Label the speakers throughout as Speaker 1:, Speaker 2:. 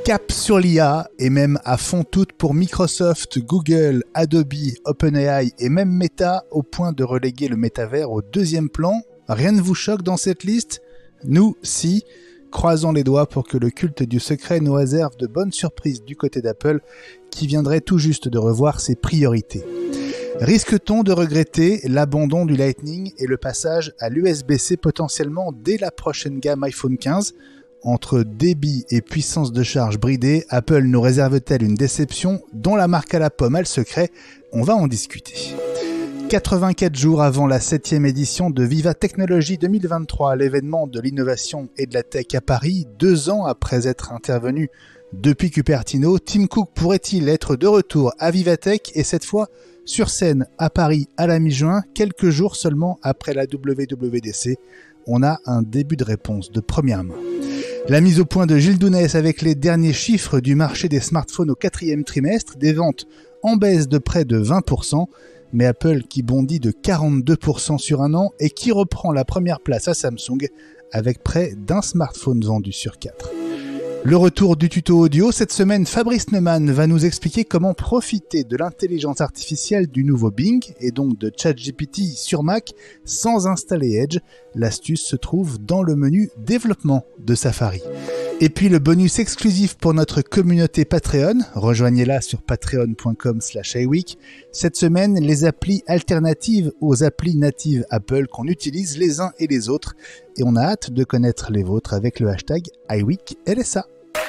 Speaker 1: Cap sur l'IA et même à fond toute pour Microsoft, Google, Adobe, OpenAI et même Meta au point de reléguer le métavers au deuxième plan. Rien ne vous choque dans cette liste ? Nous, si. Croisons les doigts pour que le culte du secret nous réserve de bonnes surprises du côté d'Apple qui viendrait tout juste de revoir ses priorités. Risque-t-on de regretter l'abandon du Lightning et le passage à l'USB-C potentiellement dès la prochaine gamme iPhone 15 ? Entre débit et puissance de charge bridée, Apple nous réserve-t-elle une déception dont la marque à la pomme a le secret ? On va en discuter. 84 jours avant la 7e édition de Viva Technology 2023, l'événement de l'innovation et de la tech à Paris, 2 ans après être intervenu depuis Cupertino, Tim Cook pourrait-il être de retour à Vivatech et cette fois sur scène à Paris à la mi-juin, quelques jours seulement après la WWDC ? On a un début de réponse de première main. La mise au point de Gilles Dounès avec les derniers chiffres du marché des smartphones au 4e trimestre, des ventes en baisse de près de 20%, mais Apple qui bondit de 42% sur un an et qui reprend la première place à Samsung avec près d'un smartphone vendu sur 4. Le retour du tuto audio, cette semaine Fabrice Neumann va nous expliquer comment profiter de l'intelligence artificielle du nouveau Bing et donc de ChatGPT sur Mac sans installer Edge. L'astuce se trouve dans le menu développement de Safari. Et puis le bonus exclusif pour notre communauté Patreon, rejoignez-la sur patreon.com/iweek. Cette semaine, les applis alternatives aux applis natives Apple qu'on utilise les uns et les autres. Et on a hâte de connaître les vôtres avec le hashtag iWeekLSA.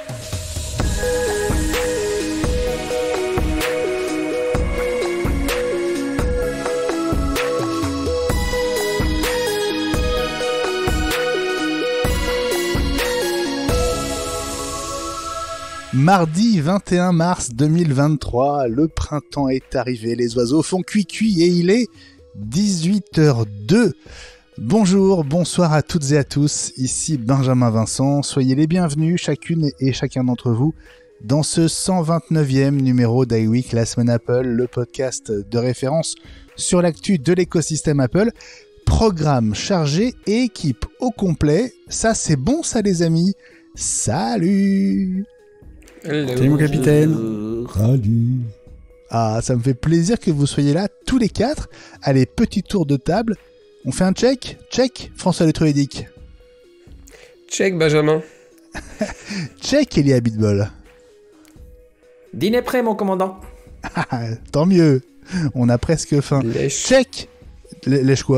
Speaker 1: Mardi 21 mars 2023, le printemps est arrivé, les oiseaux font cuit-cuit et il est 18h02. Bonjour, bonsoir à toutes et à tous, ici Benjamin Vincent, soyez les bienvenus chacune et chacun d'entre vous dans ce 129e numéro d'iWeek, la semaine Apple, le podcast de référence sur l'actu de l'écosystème Apple. Programme chargé et équipe au complet, ça c'est bon ça les amis, salut!
Speaker 2: Salut mon capitaine.
Speaker 3: Salut.
Speaker 1: Ah, ça me fait plaisir que vous soyez là tous les 4. Allez, petit tour de table. On fait un check ? Check, François Letruédic.
Speaker 2: Check Benjamin.
Speaker 1: Check, Elia Bitbol.
Speaker 4: Dîner prêt, mon commandant.
Speaker 1: Tant mieux. On a presque faim.
Speaker 2: Lèche.
Speaker 1: Check. Lèche quoi ?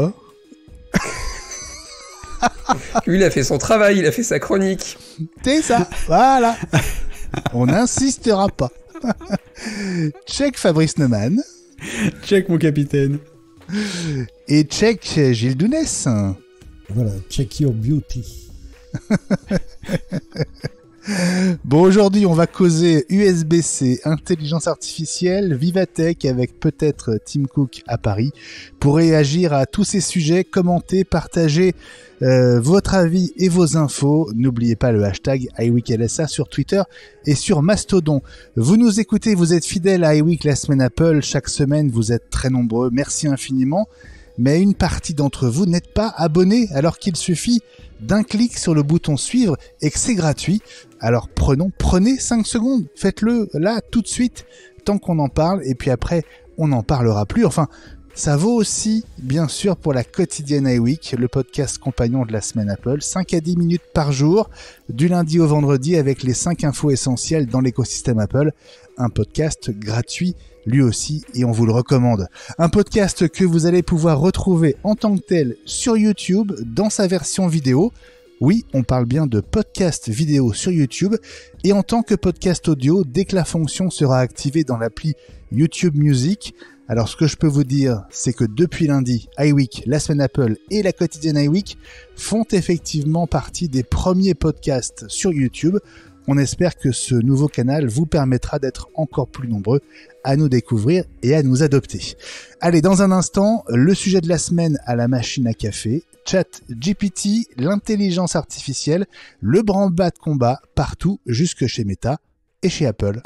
Speaker 2: Lui, il a fait son travail, il a fait sa chronique.
Speaker 1: C'est ça, voilà. On n'insistera pas. Check Fabrice Neumann.
Speaker 3: Check mon capitaine.
Speaker 1: Et check Gilles Dounès.
Speaker 3: Voilà, check your beauty.
Speaker 1: Bon, aujourd'hui, on va causer USB-C, intelligence artificielle, Vivatech avec peut-être Tim Cook à Paris. Pour réagir à tous ces sujets, commenter, partager votre avis et vos infos. N'oubliez pas le hashtag iWeekLSA sur Twitter et sur Mastodon. Vous nous écoutez, vous êtes fidèles à iWeek, la semaine Apple. Chaque semaine, vous êtes très nombreux. Merci infiniment. Mais une partie d'entre vous n'êtes pas abonnés alors qu'il suffit d'un clic sur le bouton suivre et que c'est gratuit. Alors prenez 5 secondes, faites-le là tout de suite tant qu'on en parle et puis après on n'en parlera plus. Enfin, ça vaut aussi bien sûr pour la quotidienne iWeek, le podcast compagnon de la semaine Apple, 5 à 10 minutes par jour, du lundi au vendredi avec les 5 infos essentielles dans l'écosystème Apple. Un podcast gratuit lui aussi et on vous le recommande. Un podcast que vous allez pouvoir retrouver en tant que tel sur YouTube dans sa version vidéo. Oui, on parle bien de podcast vidéo sur YouTube et en tant que podcast audio dès que la fonction sera activée dans l'appli YouTube Music. Alors ce que je peux vous dire, c'est que depuis lundi, iWeek, la semaine Apple et la quotidienne iWeek font effectivement partie des premiers podcasts sur YouTube. On espère que ce nouveau canal vous permettra d'être encore plus nombreux à nous découvrir et à nous adopter. Allez, dans un instant, le sujet de la semaine à la machine à café, ChatGPT, l'intelligence artificielle, le branle-bas de combat partout, jusque chez Meta et chez Apple.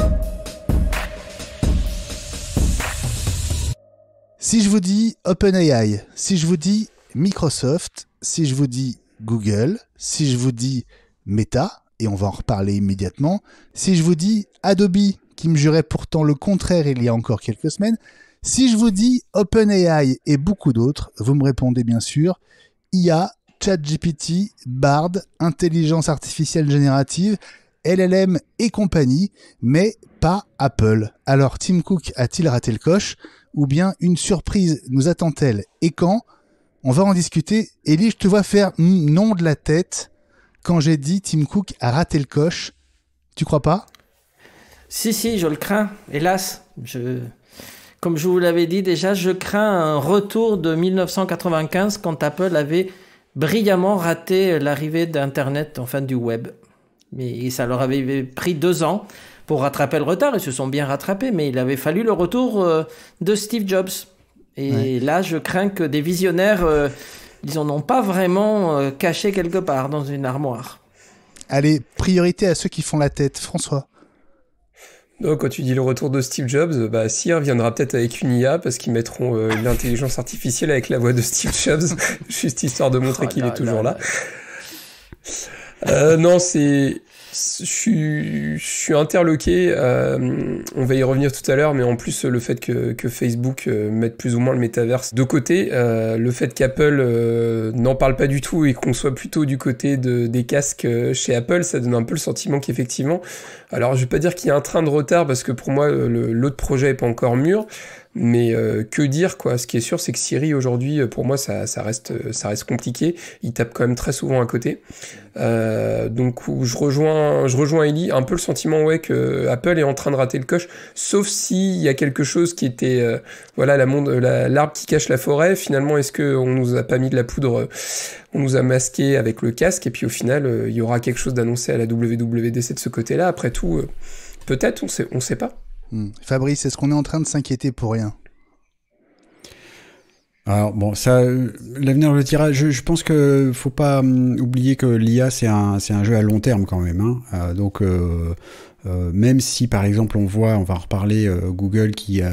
Speaker 1: Si je vous dis OpenAI, si je vous dis Microsoft, si je vous dis Google, si je vous dis Meta, et on va en reparler immédiatement. Si je vous dis Adobe, qui me jurait pourtant le contraire il y a encore quelques semaines, si je vous dis OpenAI et beaucoup d'autres, vous me répondez bien sûr IA, ChatGPT, Bard, intelligence artificielle générative, LLM et compagnie, mais pas Apple. Alors Tim Cook a-t-il raté le coche ou bien une surprise nous attend-elle et quand? On va en discuter. Ellie, je te vois faire non de la tête quand j'ai dit Tim Cook a raté le coche. Tu crois pas?
Speaker 4: Si, je le crains. Hélas, comme je vous l'avais dit déjà, je crains un retour de 1995 quand Apple avait brillamment raté l'arrivée d'Internet, enfin du web. Mais ça leur avait pris 2 ans pour rattraper le retard. Ils se sont bien rattrapés, mais il avait fallu le retour de Steve Jobs. Et là, je crains que des visionnaires, ils en ont pas vraiment caché quelque part dans une armoire.
Speaker 1: Allez, priorité à ceux qui font la tête. François.
Speaker 2: Donc, quand tu dis le retour de Steve Jobs, Sir viendra peut-être avec une IA parce qu'ils mettront l'intelligence artificielle avec la voix de Steve Jobs, juste histoire de montrer qu'il est toujours là. Non, je suis interloqué, on va y revenir tout à l'heure, mais en plus le fait que Facebook mette plus ou moins le métaverse de côté, le fait qu'Apple n'en parle pas du tout et qu'on soit plutôt du côté des casques chez Apple, ça donne un peu le sentiment qu'effectivement, alors je vais pas dire qu'il y a un train de retard parce que pour moi l'autre projet est pas encore mûr, mais que dire quoi. Ce qui est sûr, c'est que Siri aujourd'hui, pour moi, ça reste compliqué. Il tape quand même très souvent à côté. Donc je rejoins Ellie, un peu le sentiment que Apple est en train de rater le coche, sauf s'il y a quelque chose qui était l'arbre qui cache la forêt. Finalement, est-ce que on nous a pas mis de la poudre, on nous a masqué avec le casque et puis au final il y aura quelque chose d'annoncé à la WWDC de ce côté-là. Après tout, peut-être, on sait pas.
Speaker 1: Fabrice, est-ce qu'on est en train de s'inquiéter pour rien?
Speaker 3: Alors bon, ça, l'avenir le dira. Je pense que faut pas oublier que l'IA c'est un jeu à long terme quand même. Donc même si par exemple on va en reparler, Google qui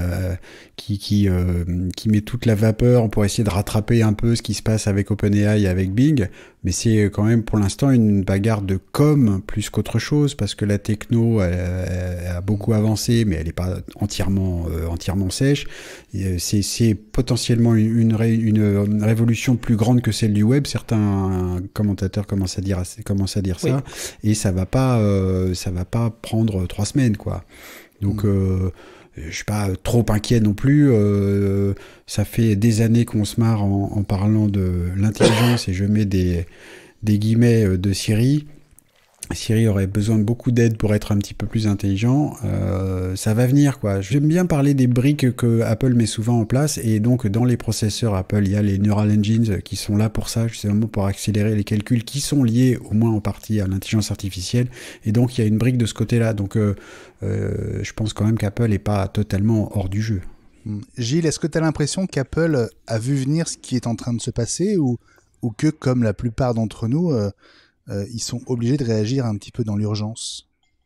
Speaker 3: met toute la vapeur pour essayer de rattraper un peu ce qui se passe avec OpenAI et avec Bing, mais c'est quand même pour l'instant une bagarre de com plus qu'autre chose parce que la techno elle a beaucoup avancé, mais elle n'est pas entièrement sèche. C'est potentiellement une révolution plus grande que celle du web. Certains commentateurs commencent à dire
Speaker 4: Oui.
Speaker 3: ça, et ça va pas prendre 3 semaines quoi. Donc je suis pas trop inquiet non plus. Ça fait des années qu'on se marre en parlant de l'intelligence et je mets des guillemets de Siri. Siri aurait besoin de beaucoup d'aide pour être un petit peu plus intelligent. Ça va venir, quoi. J'aime bien parler des briques que Apple met souvent en place. Et donc, dans les processeurs Apple, il y a les Neural Engines qui sont là pour ça, justement pour accélérer les calculs qui sont liés, au moins en partie, à l'intelligence artificielle. Et donc, il y a une brique de ce côté-là. Donc, je pense quand même qu'Apple n'est pas totalement hors du jeu.
Speaker 1: Gilles, est-ce que tu as l'impression qu'Apple a vu venir ce qui est en train de se passer ou que, comme la plupart d'entre nous, ils sont obligés de réagir un petit peu dans l'urgence?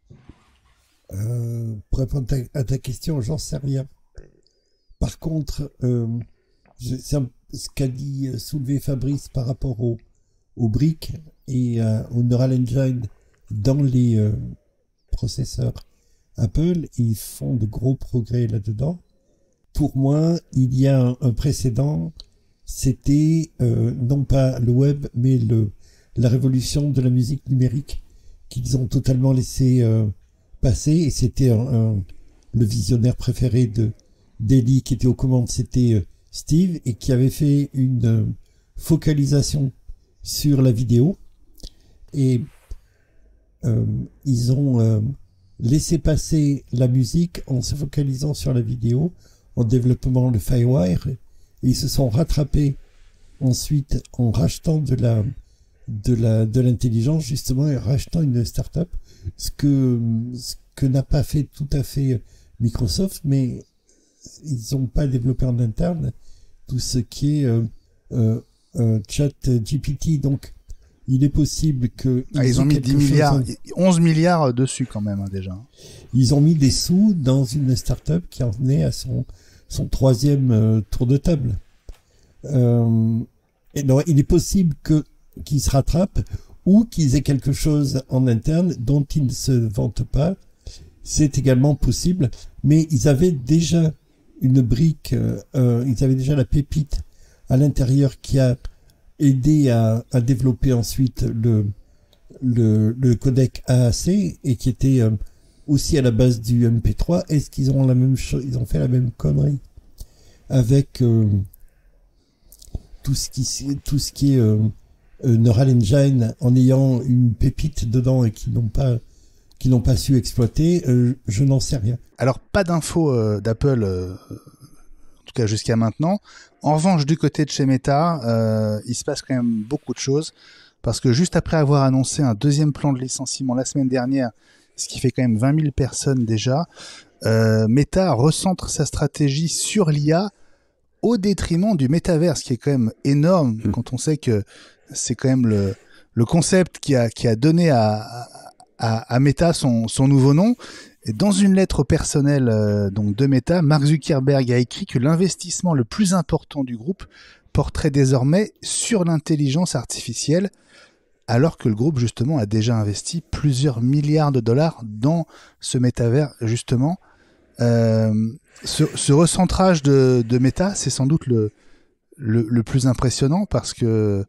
Speaker 5: Pour répondre à ta question, j'en sais rien. Par contre, ce qu'a dit soulevé Fabrice par rapport aux briques et au Neural Engine dans les processeurs Apple, ils font de gros progrès là-dedans. Pour moi, il y a un précédent, c'était non pas le web, mais la révolution de la musique numérique qu'ils ont totalement laissé passer, et c'était le visionnaire préféré d'Ellie qui était aux commandes, c'était Steve, et qui avait fait une focalisation sur la vidéo, et ils ont laissé passer la musique en se focalisant sur la vidéo, en développant le Firewire, et ils se sont rattrapés ensuite en rachetant de l'intelligence, justement, et rachetant une start-up, ce que n'a pas fait tout à fait Microsoft, mais ils n'ont pas développé en interne tout ce qui est ChatGPT. Donc, il est possible que...
Speaker 1: ils ont mis 10 milliards, 11 milliards dessus quand même, déjà.
Speaker 5: Ils ont mis des sous dans une start-up qui en venait à son 3e tour de table. Et donc, il est possible qu'ils se rattrapent, ou qu'ils aient quelque chose en interne dont ils ne se vantent pas. C'est également possible, mais ils avaient déjà une brique, ils avaient déjà la pépite à l'intérieur qui a aidé à développer ensuite le codec AAC et qui était aussi à la base du MP3. Est-ce qu'ils ont la même chose, ils ont fait la même connerie avec tout ce qui est Neural Engine en ayant une pépite dedans et qui n'ont pas su exploiter, je n'en sais rien.
Speaker 1: Alors, pas d'infos d'Apple, en tout cas jusqu'à maintenant. En revanche, du côté de chez Meta, il se passe quand même beaucoup de choses, parce que juste après avoir annoncé un deuxième plan de licenciement la semaine dernière, ce qui fait quand même 20 000 personnes déjà, Meta recentre sa stratégie sur l'IA au détriment du métaverse, qui est quand même énorme quand on sait que c'est quand même le concept qui a donné à Meta son nouveau nom. Et dans une lettre personnelle donc de Meta, Mark Zuckerberg a écrit que l'investissement le plus important du groupe porterait désormais sur l'intelligence artificielle, alors que le groupe justement a déjà investi plusieurs milliards de dollars dans ce métavers justement. Ce recentrage de Meta, c'est sans doute le plus impressionnant, parce que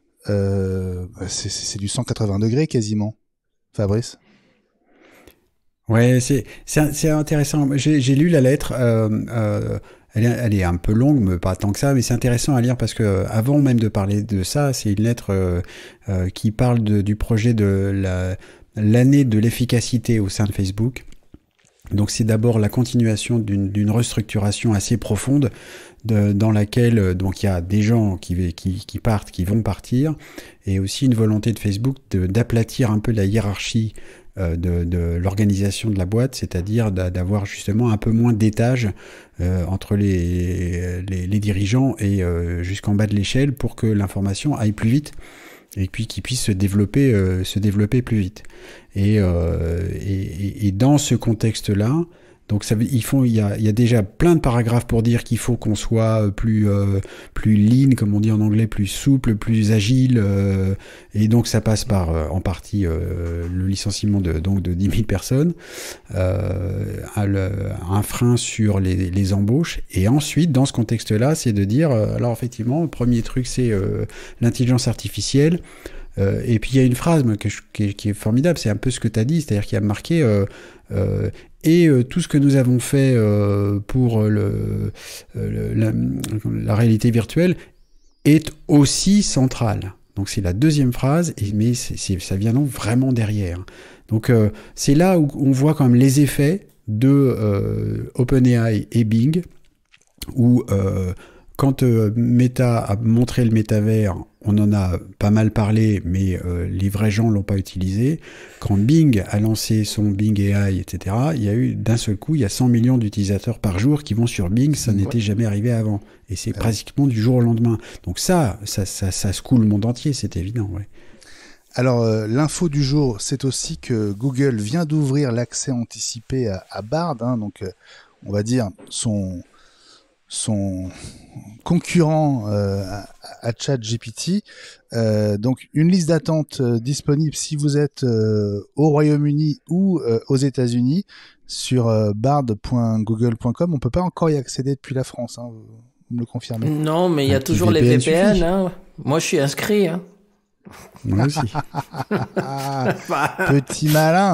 Speaker 1: c'est du 180 degrés quasiment. Fabrice?
Speaker 3: Ouais, c'est intéressant. J'ai lu la lettre. Elle est un peu longue, mais pas tant que ça, mais c'est intéressant à lire parce que avant même de parler de ça, c'est une lettre qui parle du projet de l'année de l'efficacité au sein de Facebook. Donc c'est d'abord la continuation d'une restructuration assez profonde dans laquelle donc il y a des gens qui partent, qui vont partir, et aussi une volonté de Facebook d'aplatir un peu la hiérarchie de l'organisation de la boîte, c'est-à-dire d'avoir justement un peu moins d'étages entre les dirigeants et jusqu'en bas de l'échelle, pour que l'information aille plus vite et puis qu'ils puissent se développer plus vite. Et dans ce contexte-là, donc il y a déjà plein de paragraphes pour dire qu'il faut qu'on soit plus lean, comme on dit en anglais, plus souple, plus agile, et donc ça passe par en partie le licenciement de 10 000 personnes, un frein sur les embauches, et ensuite dans ce contexte-là, c'est de dire alors effectivement, le premier truc c'est l'intelligence artificielle. Et puis il y a une phrase qui est formidable, c'est un peu ce que tu as dit, c'est-à-dire qu'il y a marqué tout ce que nous avons fait pour la réalité virtuelle est aussi central. Donc c'est la deuxième phrase, mais ça vient donc vraiment derrière. Donc c'est là où on voit quand même les effets de OpenAI et Bing, où quand Meta a montré le métavers, on en a pas mal parlé, mais les vrais gens l'ont pas utilisé. Quand Bing a lancé son Bing AI, etc., il y a eu d'un seul coup, il y a 100 millions d'utilisateurs par jour qui vont sur Bing, ça n'était jamais arrivé avant. Et c'est pratiquement du jour au lendemain. Donc ça secoue le monde entier, c'est évident. Ouais.
Speaker 1: Alors, l'info du jour, c'est aussi que Google vient d'ouvrir l'accès anticipé à Bard, hein, donc on va dire son concurrent à ChatGPT. Donc une liste d'attente disponible si vous êtes au Royaume-Uni ou aux États-Unis sur bard.google.com. On peut pas encore y accéder depuis la France, hein, vous me le confirmez?
Speaker 4: Non, mais il y a toujours les VPN. Hein. Moi, je suis inscrit. Hein.
Speaker 3: Moi aussi.
Speaker 1: Petit malin.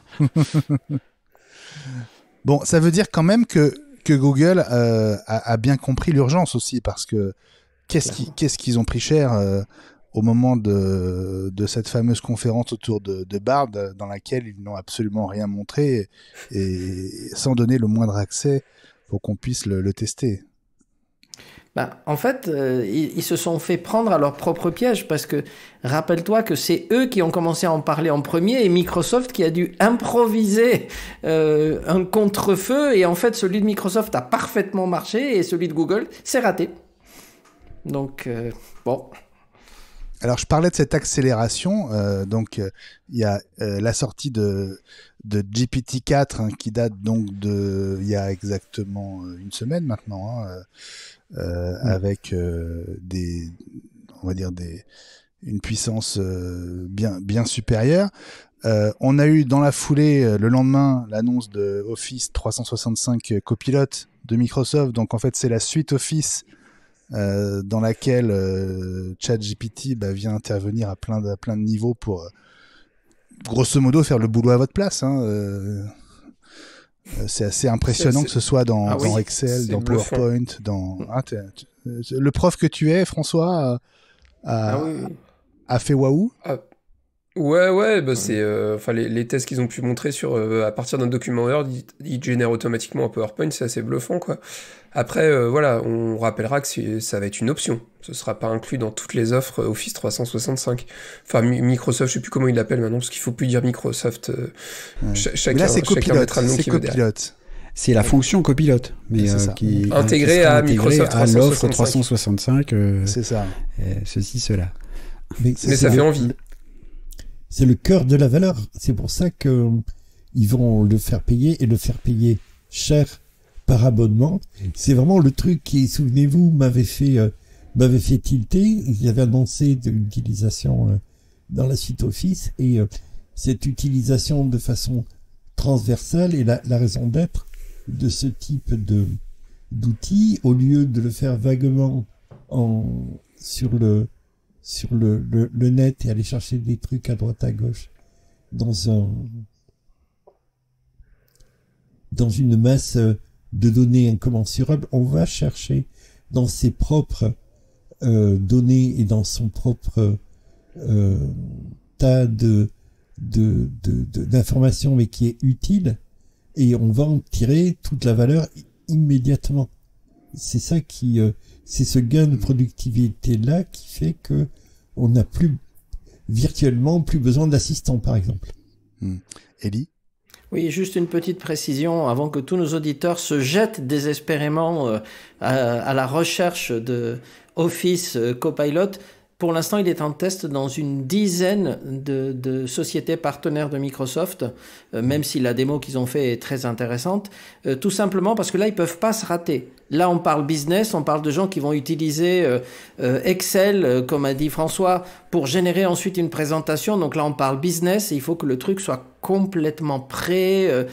Speaker 1: Bon, ça veut dire quand même que Google a bien compris l'urgence aussi, parce que qu'est-ce qu'ils ont pris cher au moment de cette fameuse conférence autour de Bard, dans laquelle ils n'ont absolument rien montré et sans donner le moindre accès pour qu'on puisse le tester.
Speaker 4: En fait, ils se sont fait prendre à leur propre piège, parce que rappelle-toi que c'est eux qui ont commencé à en parler en premier, et Microsoft qui a dû improviser un contre-feu, et en fait celui de Microsoft a parfaitement marché et celui de Google s'est raté. Donc bon.
Speaker 1: Alors je parlais de cette accélération, donc il y a la sortie de GPT-4 hein, qui date donc il y a exactement une semaine maintenant, hein, avec on va dire une puissance bien supérieure. On a eu dans la foulée, le lendemain, l'annonce de Office 365 Copilot de Microsoft. Donc en fait, c'est la suite Office dans laquelle ChatGPT vient intervenir à plein de niveaux pour grosso modo faire le boulot à votre place. C'est assez impressionnant que ce soit dans Excel, dans PowerPoint, dans le prof que tu es, François, a fait waouh.
Speaker 2: Ouais, c'est les tests qu'ils ont pu montrer sur à partir d'un document Word, ils génèrent automatiquement un PowerPoint, c'est assez bluffant quoi. Après on rappellera que ça va être une option, ce sera pas inclus dans toutes les offres Office 365. Enfin Microsoft, je sais plus comment ils l'appellent maintenant parce qu'il faut plus dire Microsoft. Chacun mettra le nom qu'il veut derrière.
Speaker 3: C'est la fonction copilote, mais qui
Speaker 2: intégrée à Microsoft
Speaker 3: à l'offre 365.
Speaker 1: C'est ça.
Speaker 3: Ceci, cela.
Speaker 4: Mais
Speaker 2: ça fait envie.
Speaker 5: C'est le cœur de la valeur. C'est pour ça que ils vont le faire payer et le faire payer cher par abonnement. C'est vraiment le truc qui, souvenez-vous, m'avait fait tilter. Ils avaient annoncé de l'utilisation dans la suite Office et cette utilisation de façon transversale et la raison d'être de ce type d'outils, au lieu de le faire vaguement sur le net et aller chercher des trucs à droite à gauche dans une masse de données incommensurables, on va chercher dans ses propres données et dans son propre tas d'informations mais qui est utile, et on va en tirer toute la valeur immédiatement. C'est ça qui c'est ce gain de productivité là qui fait que on n'a virtuellement plus besoin d'assistants, par exemple.
Speaker 1: Ellie ?
Speaker 4: Oui, juste une petite précision avant que tous nos auditeurs se jettent désespérément à la recherche de Office Copilot. Pour l'instant, il est en test dans une dizaine de sociétés partenaires de Microsoft, même si la démo qu'ils ont fait est très intéressante, tout simplement parce que là, ils peuvent pas se rater. Là, on parle business, on parle de gens qui vont utiliser Excel, comme a dit François, pour générer ensuite une présentation. Donc là, on parle business et il faut que le truc soit complètement prêt.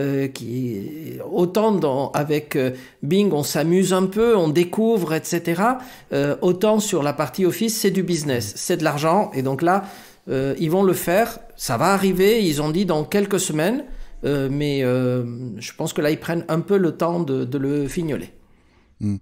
Speaker 4: Autant avec Bing, on s'amuse un peu, on découvre, etc. Autant sur la partie Office, c'est du business, c'est de l'argent. Et donc là, ils vont le faire. Ça va arriver, ils ont dit dans quelques semaines. Mais je pense que là, ils prennent un peu le temps de le fignoler.
Speaker 1: Fabrice ?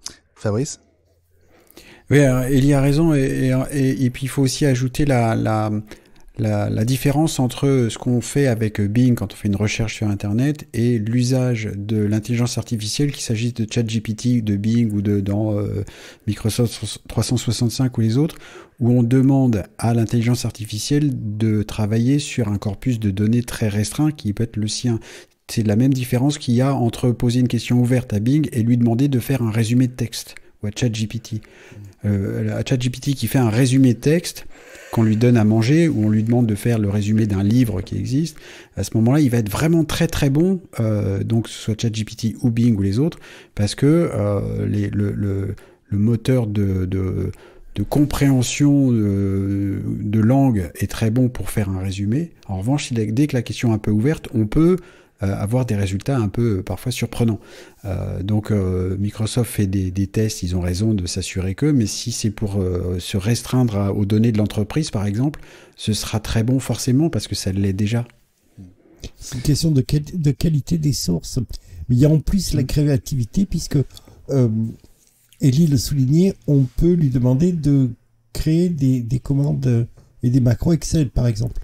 Speaker 3: Oui, Elie a raison, et puis il faut aussi ajouter la différence entre ce qu'on fait avec Bing quand on fait une recherche sur Internet et l'usage de l'intelligence artificielle, qu'il s'agisse de ChatGPT, de Bing ou dans Microsoft 365 ou les autres, où on demande à l'intelligence artificielle de travailler sur un corpus de données très restreint qui peut être le sien. C'est la même différence qu'il y a entre poser une question ouverte à Bing et lui demander de faire un résumé de texte, ou à ChatGPT. À ChatGPT qui fait un résumé de texte qu'on lui donne à manger, ou on lui demande de faire le résumé d'un livre qui existe, à ce moment-là, il va être vraiment très très bon, donc que ce soit ChatGPT ou Bing ou les autres, parce que le moteur de compréhension de langue est très bon pour faire un résumé. En revanche, dès que la question est un peu ouverte, on peut avoir des résultats un peu parfois surprenants. Donc Microsoft fait des tests, ils ont raison de s'assurer que, mais si c'est pour se restreindre aux données de l'entreprise, par exemple, ce sera très bon forcément parce que ça l'est déjà.
Speaker 5: C'est une question de qualité des sources. Mais il y a en plus la créativité, puisque Elie le soulignait, on peut lui demander de créer des commandes et des macros Excel, par exemple.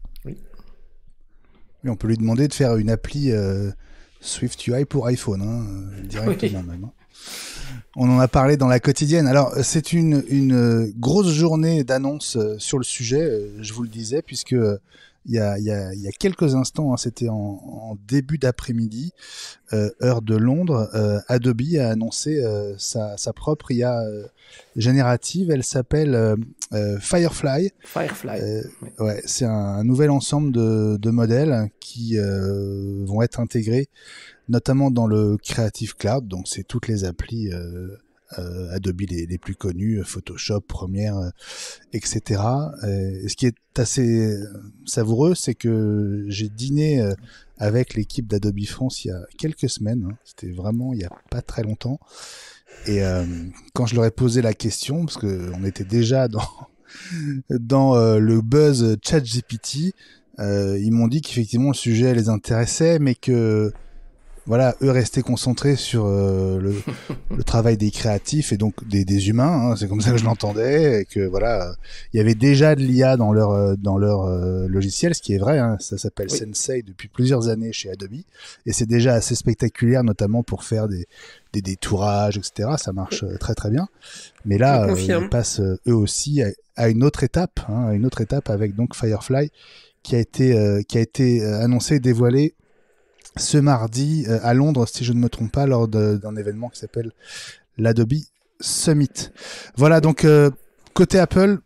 Speaker 1: Oui, on peut lui demander de faire une appli SwiftUI pour iPhone, directement même. On en a parlé dans la quotidienne. Alors, c'est une grosse journée d'annonces sur le sujet, je vous le disais, puisque il y a quelques instants, c'était en début d'après-midi, heure de Londres, Adobe a annoncé sa propre IA générative. Elle s'appelle Firefly. Ouais, c'est un nouvel ensemble de modèles qui vont être intégrés notamment dans le Creative Cloud, donc c'est toutes les applis Adobe les plus connus, Photoshop, Premiere, etc. Et ce qui est assez savoureux, c'est que j'ai dîné avec l'équipe d'Adobe France il y a quelques semaines. Hein. C'était vraiment il y a pas très longtemps. Et quand je leur ai posé la question, parce que on était déjà dans le buzz ChatGPT, ils m'ont dit qu'effectivement le sujet les intéressait, mais que voilà, eux restaient concentrés sur le travail des créatifs et donc des humains, hein, c'est comme ça que je l'entendais, et que voilà, il y avait déjà de l'IA dans leur logiciel, ce qui est vrai, hein, ça s'appelle Sensei depuis plusieurs années chez Adobe, et c'est déjà assez spectaculaire, notamment pour faire des détourages, etc. Ça marche très très bien. Mais là, ils passent eux aussi à une autre étape, hein, avec donc Firefly, qui a été annoncé et dévoilé ce mardi à Londres, si je ne me trompe pas, lors d'un événement qui s'appelle l'Adobe Summit. Voilà, donc côté Apple,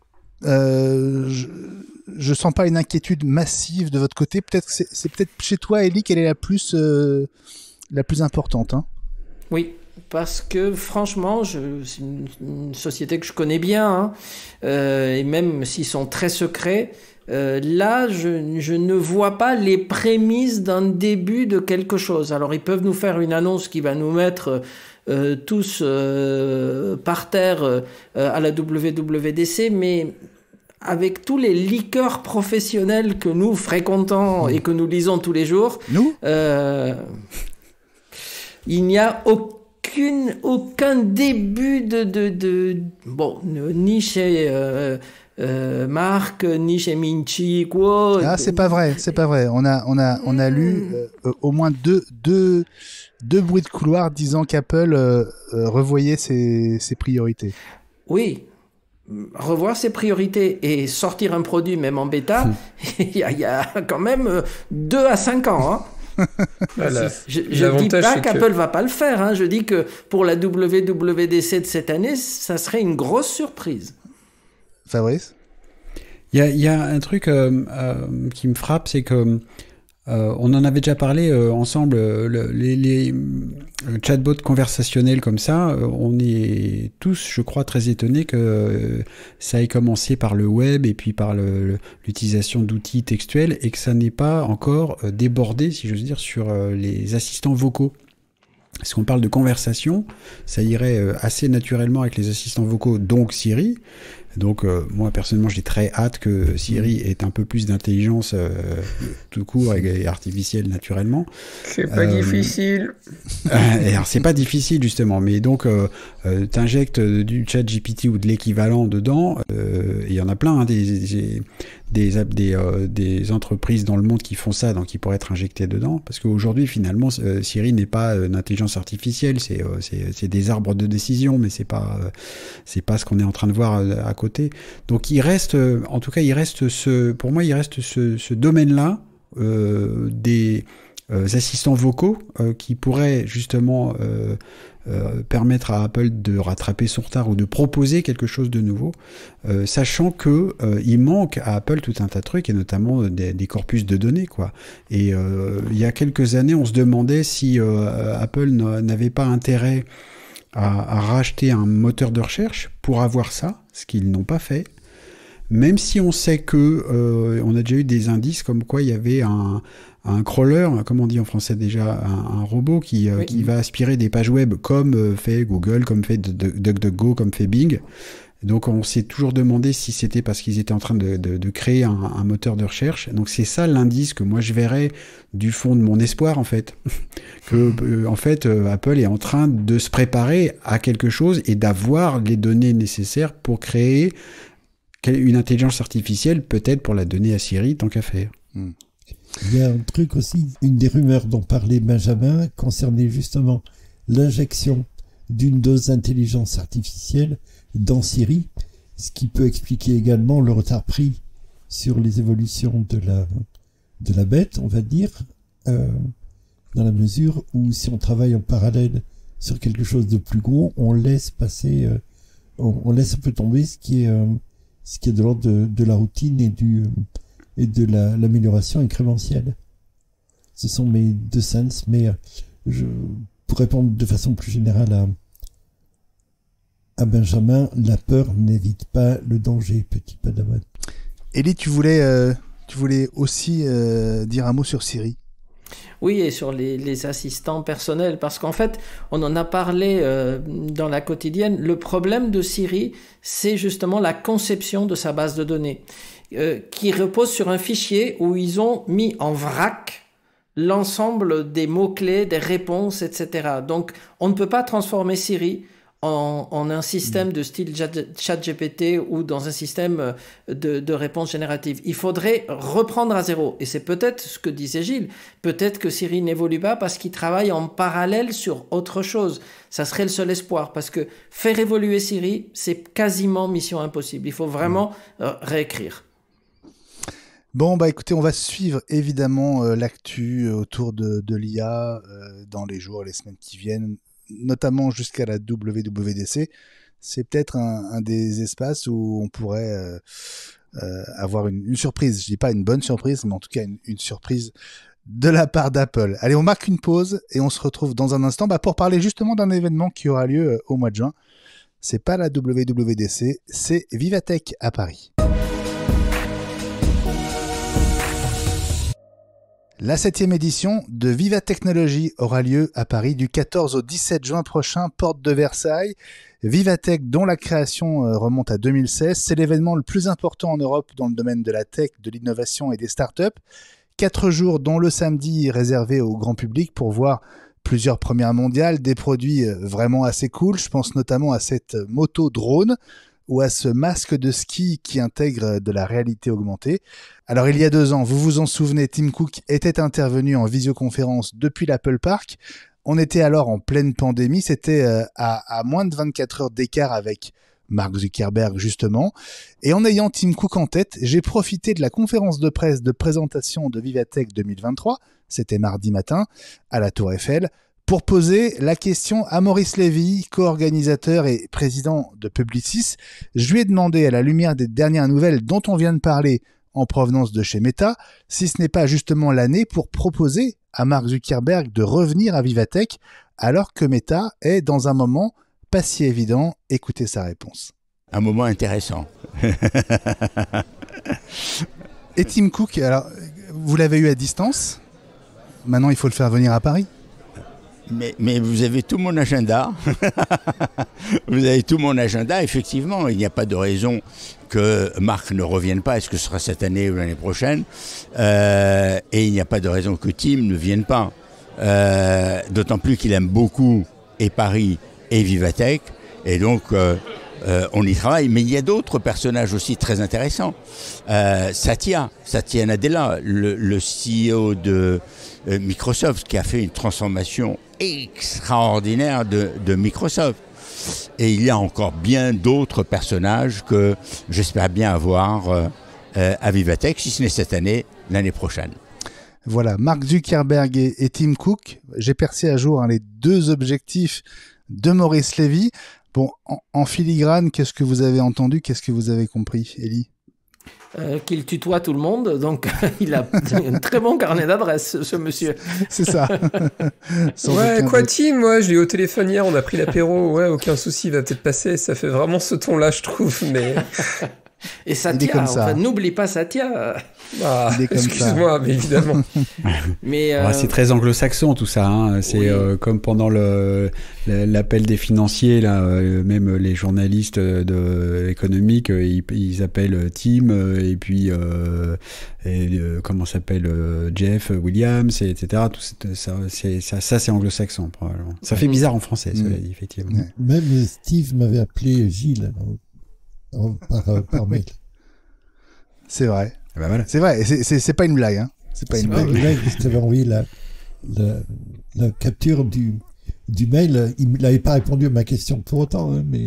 Speaker 1: je sens pas une inquiétude massive de votre côté. Peut-être que c'est peut-être chez toi, Ellie, qu'elle est la plus importante. Hein.
Speaker 4: Oui, parce que franchement, c'est une société que je connais bien, hein, et même s'ils sont très secrets. Là, je ne vois pas les prémices d'un début de quelque chose. Alors, ils peuvent nous faire une annonce qui va nous mettre tous par terre à la WWDC, mais avec tous les leakers professionnels que nous fréquentons et que nous lisons tous les jours, il n'y a aucun début bon, ni chez Marc, ni chez Minchi, quoi.
Speaker 1: Ah, c'est pas vrai. On a lu au moins deux bruits de couloir disant qu'Apple revoyait ses priorités.
Speaker 4: Oui, revoir ses priorités et sortir un produit même en bêta, il y a quand même 2 à 5 ans, hein.
Speaker 2: Voilà.
Speaker 4: Je dis pas qu'Apple va pas le faire, hein. Je dis que pour la WWDC de cette année, ça serait une grosse surprise.
Speaker 1: Fabrice ?
Speaker 3: Il y a un truc qui me frappe, c'est que on en avait déjà parlé ensemble, les chatbots conversationnels comme ça, on est tous, je crois, très étonnés que ça ait commencé par le web et puis par l'utilisation d'outils textuels et que ça n'ait pas encore débordé, si j'ose dire, sur les assistants vocaux. Parce qu'on parle de conversation, ça irait assez naturellement avec les assistants vocaux, donc Siri. Donc moi personnellement j'ai très hâte que Siri ait un peu plus d'intelligence tout court et artificielle naturellement.
Speaker 2: C'est pas difficile.
Speaker 3: Alors c'est pas difficile justement, mais donc t'injectes du chat GPT ou de l'équivalent dedans, il y en a plein, hein, des entreprises dans le monde qui font ça, donc qui pourraient être injectées dedans, parce qu'aujourd'hui finalement Siri n'est pas une intelligence artificielle, c'est des arbres de décision, mais c'est pas ce qu'on est en train de voir à côté. Donc il reste, en tout cas, pour moi, il reste ce domaine-là des assistants vocaux qui pourraient justement permettre à Apple de rattraper son retard ou de proposer quelque chose de nouveau, sachant que il manque à Apple tout un tas de trucs, et notamment des corpus de données, quoi. Et il y a quelques années, on se demandait si Apple n'avait pas intérêt à racheter un moteur de recherche pour avoir ça, ce qu'ils n'ont pas fait, même si on sait que on a déjà eu des indices comme quoi il y avait un crawler, comme on dit en français déjà, un robot qui va aspirer des pages web comme fait Google, comme fait DuckDuckGo, comme fait Bing. Donc on s'est toujours demandé si c'était parce qu'ils étaient en train de créer un moteur de recherche. Donc c'est ça l'indice que moi je verrais du fond de mon espoir, en fait. Que en fait Apple est en train de se préparer à quelque chose et d'avoir les données nécessaires pour créer une intelligence artificielle, peut-être pour la donner à Siri, tant qu'à faire.
Speaker 5: Il y a un truc aussi, une des rumeurs dont parlait Benjamin, concernait justement l'injection d'une dose d'intelligence artificielle dans Siri, ce qui peut expliquer également le retard pris sur les évolutions de la bête, on va dire, dans la mesure où si on travaille en parallèle sur quelque chose de plus gros, on laisse passer, on laisse un peu tomber ce qui est de l'ordre de la routine et de l'amélioration incrémentielle. Ce sont mes deux sens, mais pour répondre de façon plus générale à Benjamin, la peur n'évite pas le danger, petit padawan.
Speaker 1: Ellie, tu voulais aussi dire un mot sur Siri.
Speaker 4: Oui, et sur les assistants personnels, parce qu'en fait, on en a parlé dans la quotidienne. Le problème de Siri, c'est justement la conception de sa base de données, qui repose sur un fichier où ils ont mis en vrac l'ensemble des mots-clés, des réponses, etc. Donc, on ne peut pas transformer Siri en un système de style ChatGPT ou dans un système de réponse générative. Il faudrait reprendre à zéro. Et c'est peut-être ce que disait Gilles. Peut-être que Siri n'évolue pas parce qu'il travaille en parallèle sur autre chose. Ça serait le seul espoir. Parce que faire évoluer Siri, c'est quasiment mission impossible. Il faut vraiment réécrire.
Speaker 1: Bon, bah écoutez, on va suivre évidemment l'actu autour de l'IA dans les jours et les semaines qui viennent, notamment jusqu'à la WWDC. C'est peut-être un des espaces où on pourrait avoir une surprise. Je dis pas une bonne surprise, mais en tout cas une surprise de la part d'Apple. Allez, on marque une pause et on se retrouve dans un instant pour parler justement d'un événement qui aura lieu au mois de juin. C'est pas la WWDC, c'est Vivatech à Paris. La 7e édition de Viva Technology aura lieu à Paris du 14 au 17 juin prochain, porte de Versailles. Vivatech, dont la création remonte à 2016, c'est l'événement le plus important en Europe dans le domaine de la tech, de l'innovation et des startups. 4 jours, dont le samedi réservé au grand public pour voir plusieurs premières mondiales, des produits vraiment assez cool. Je pense notamment à cette moto drone ou à ce masque de ski qui intègre de la réalité augmentée. Alors il y a 2 ans, vous vous en souvenez, Tim Cook était intervenu en visioconférence depuis l'Apple Park. On était alors en pleine pandémie, c'était à moins de 24 heures d'écart avec Mark Zuckerberg justement. Et en ayant Tim Cook en tête, j'ai profité de la conférence de presse de présentation de Vivatech 2023, c'était mardi matin, à la Tour Eiffel, pour poser la question à Maurice Lévy, co-organisateur et président de Publicis. Je lui ai demandé, à la lumière des dernières nouvelles dont on vient de parler en provenance de chez Meta, si ce n'est pas justement l'année pour proposer à Mark Zuckerberg de revenir à Vivatech, alors que Meta est dans un moment pas si évident. Écoutez sa réponse.
Speaker 6: Un moment intéressant.
Speaker 1: Et Tim Cook, alors, vous l'avez eu à distance. Maintenant, il faut le faire venir à Paris.
Speaker 6: Mais vous avez tout mon agenda. Vous avez tout mon agenda. Effectivement, il n'y a pas de raison que Marc ne revienne pas. Est-ce que ce sera cette année ou l'année prochaine et il n'y a pas de raison que Tim ne vienne pas. D'autant plus qu'il aime beaucoup et Paris et Vivatech. Et donc, on y travaille. Mais il y a d'autres personnages aussi très intéressants. Satya Nadella, le CEO de Microsoft, qui a fait une transformation extraordinaire de Microsoft. Et il y a encore bien d'autres personnages que j'espère bien avoir à Vivatech, si ce n'est cette année, l'année prochaine.
Speaker 1: Voilà, Mark Zuckerberg et Tim Cook. J'ai percé à jour les 2 objectifs de Maurice Lévy. Bon, en filigrane, qu'est-ce que vous avez entendu? Qu'est-ce que vous avez compris, Ellie?
Speaker 4: Qu'il tutoie tout le monde, donc il a un très bon carnet d'adresses, ce monsieur.
Speaker 1: C'est ça.
Speaker 2: Ouais, quoi, Tim? Ouais, je l'ai eu au téléphone hier, on a pris l'apéro. Ouais, aucun souci, il va peut-être passer. Ça fait vraiment ce ton-là, je trouve, mais...
Speaker 4: Et Satya, enfin, n'oublie pas Satya.
Speaker 2: Ah, excuse-moi, mais évidemment.
Speaker 4: Mais
Speaker 3: c'est très anglo-saxon tout ça. Hein. C'est comme pendant l'appel des financiers, là, même les journalistes économiques, ils appellent Tim et puis comment s'appelle Jeff Williams, etc. Tout ça, c'est anglo-saxon probablement. Ça fait bizarre en français, cela dit, effectivement.
Speaker 5: Ouais. Même Steve m'avait appelé Gilles par mail.
Speaker 1: C'est vrai.
Speaker 3: Ben voilà.
Speaker 1: C'est vrai, c'est pas une blague. Hein. C'est pas une blague.
Speaker 5: Je t'avais envoyé la capture du mail. Il n'avait pas répondu à ma question pour autant, hein, mais...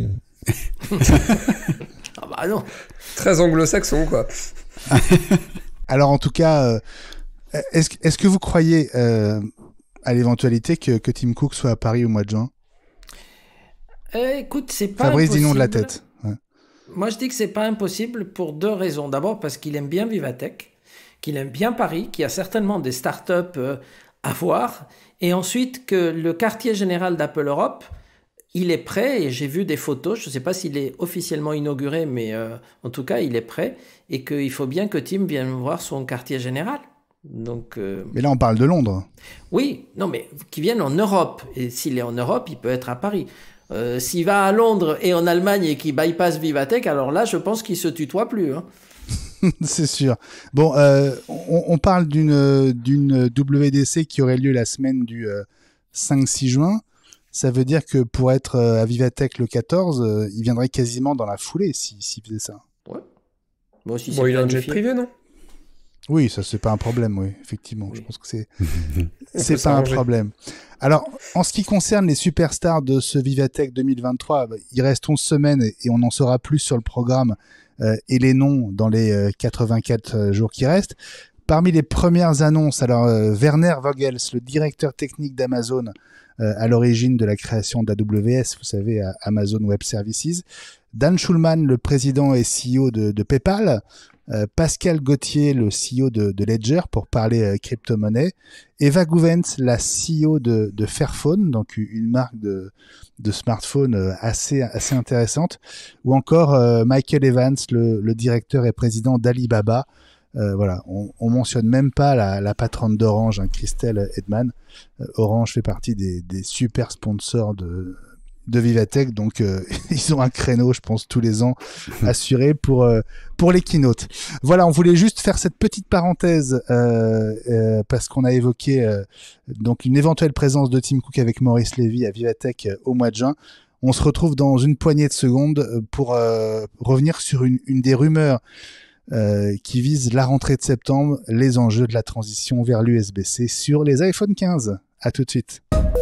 Speaker 4: Ah bah non.
Speaker 2: Très anglo-saxon, quoi.
Speaker 1: Alors, en tout cas, est-ce que vous croyez à l'éventualité que Tim Cook soit à Paris au mois de juin?
Speaker 4: Écoute, c'est pas
Speaker 1: Fabrice,
Speaker 4: impossible.
Speaker 1: dis-nous de la tête. Ouais.
Speaker 4: Moi, je dis que c'est pas impossible pour 2 raisons. D'abord, parce qu'il aime bien Vivatech, qu'il aime bien Paris, qu'il y a certainement des startups à voir. Et ensuite, que le quartier général d'Apple Europe, il est prêt et j'ai vu des photos. Je ne sais pas s'il est officiellement inauguré, mais en tout cas, il est prêt et qu'il faut bien que Tim vienne voir son quartier général. Donc,
Speaker 1: Mais là, on parle de Londres.
Speaker 4: oui, non, mais qu'il vienne en Europe. Et s'il est en Europe, il peut être à Paris. S'il va à Londres et en Allemagne et qu'il bypass Vivatech, alors là, je pense qu'il se tutoie plus. Hein.
Speaker 1: C'est sûr. Bon, on parle d'une WDC qui aurait lieu la semaine du 5-6 juin. Ça veut dire que pour être à Vivatech le 14, il viendrait quasiment dans la foulée s'il faisait ça.
Speaker 4: Ouais. Moi aussi,
Speaker 2: Bon, il a un jet privé, non?
Speaker 1: Oui, ça c'est pas un problème, oui, effectivement.
Speaker 4: Oui.
Speaker 1: Je pense que c'est
Speaker 2: On
Speaker 1: c'est
Speaker 2: peut
Speaker 1: pas un
Speaker 2: s'arranger.
Speaker 1: problème. Alors, en ce qui concerne les superstars de ce Vivatech 2023, il reste 11 semaines et on en saura plus sur le programme et les noms dans les 84 jours qui restent. Parmi les premières annonces, alors Werner Vogels, le directeur technique d'Amazon, à l'origine de la création d'AWS, vous savez, Amazon Web Services, Dan Schulman, le président et CEO de PayPal, Pascal Gauthier, le CEO de Ledger, pour parler crypto-monnaie, Eva Gouvens, la CEO de Fairphone, donc une marque de smartphone assez intéressante, ou encore Michael Evans, le directeur et président d'Alibaba. Voilà, on mentionne même pas la patronne d'Orange, hein, Christelle Edman. Orange fait partie des super sponsors de Vivatech, donc ils ont un créneau, je pense, tous les ans assuré pour les keynotes. Voilà, on voulait juste faire cette petite parenthèse parce qu'on a évoqué donc une éventuelle présence de Tim Cook avec Maurice Lévy à Vivatech au mois de juin. On se retrouve dans une poignée de secondes pour revenir sur une des rumeurs qui vise la rentrée de septembre, les enjeux de la transition vers l'USB-C sur les iPhone 15. À tout de suite.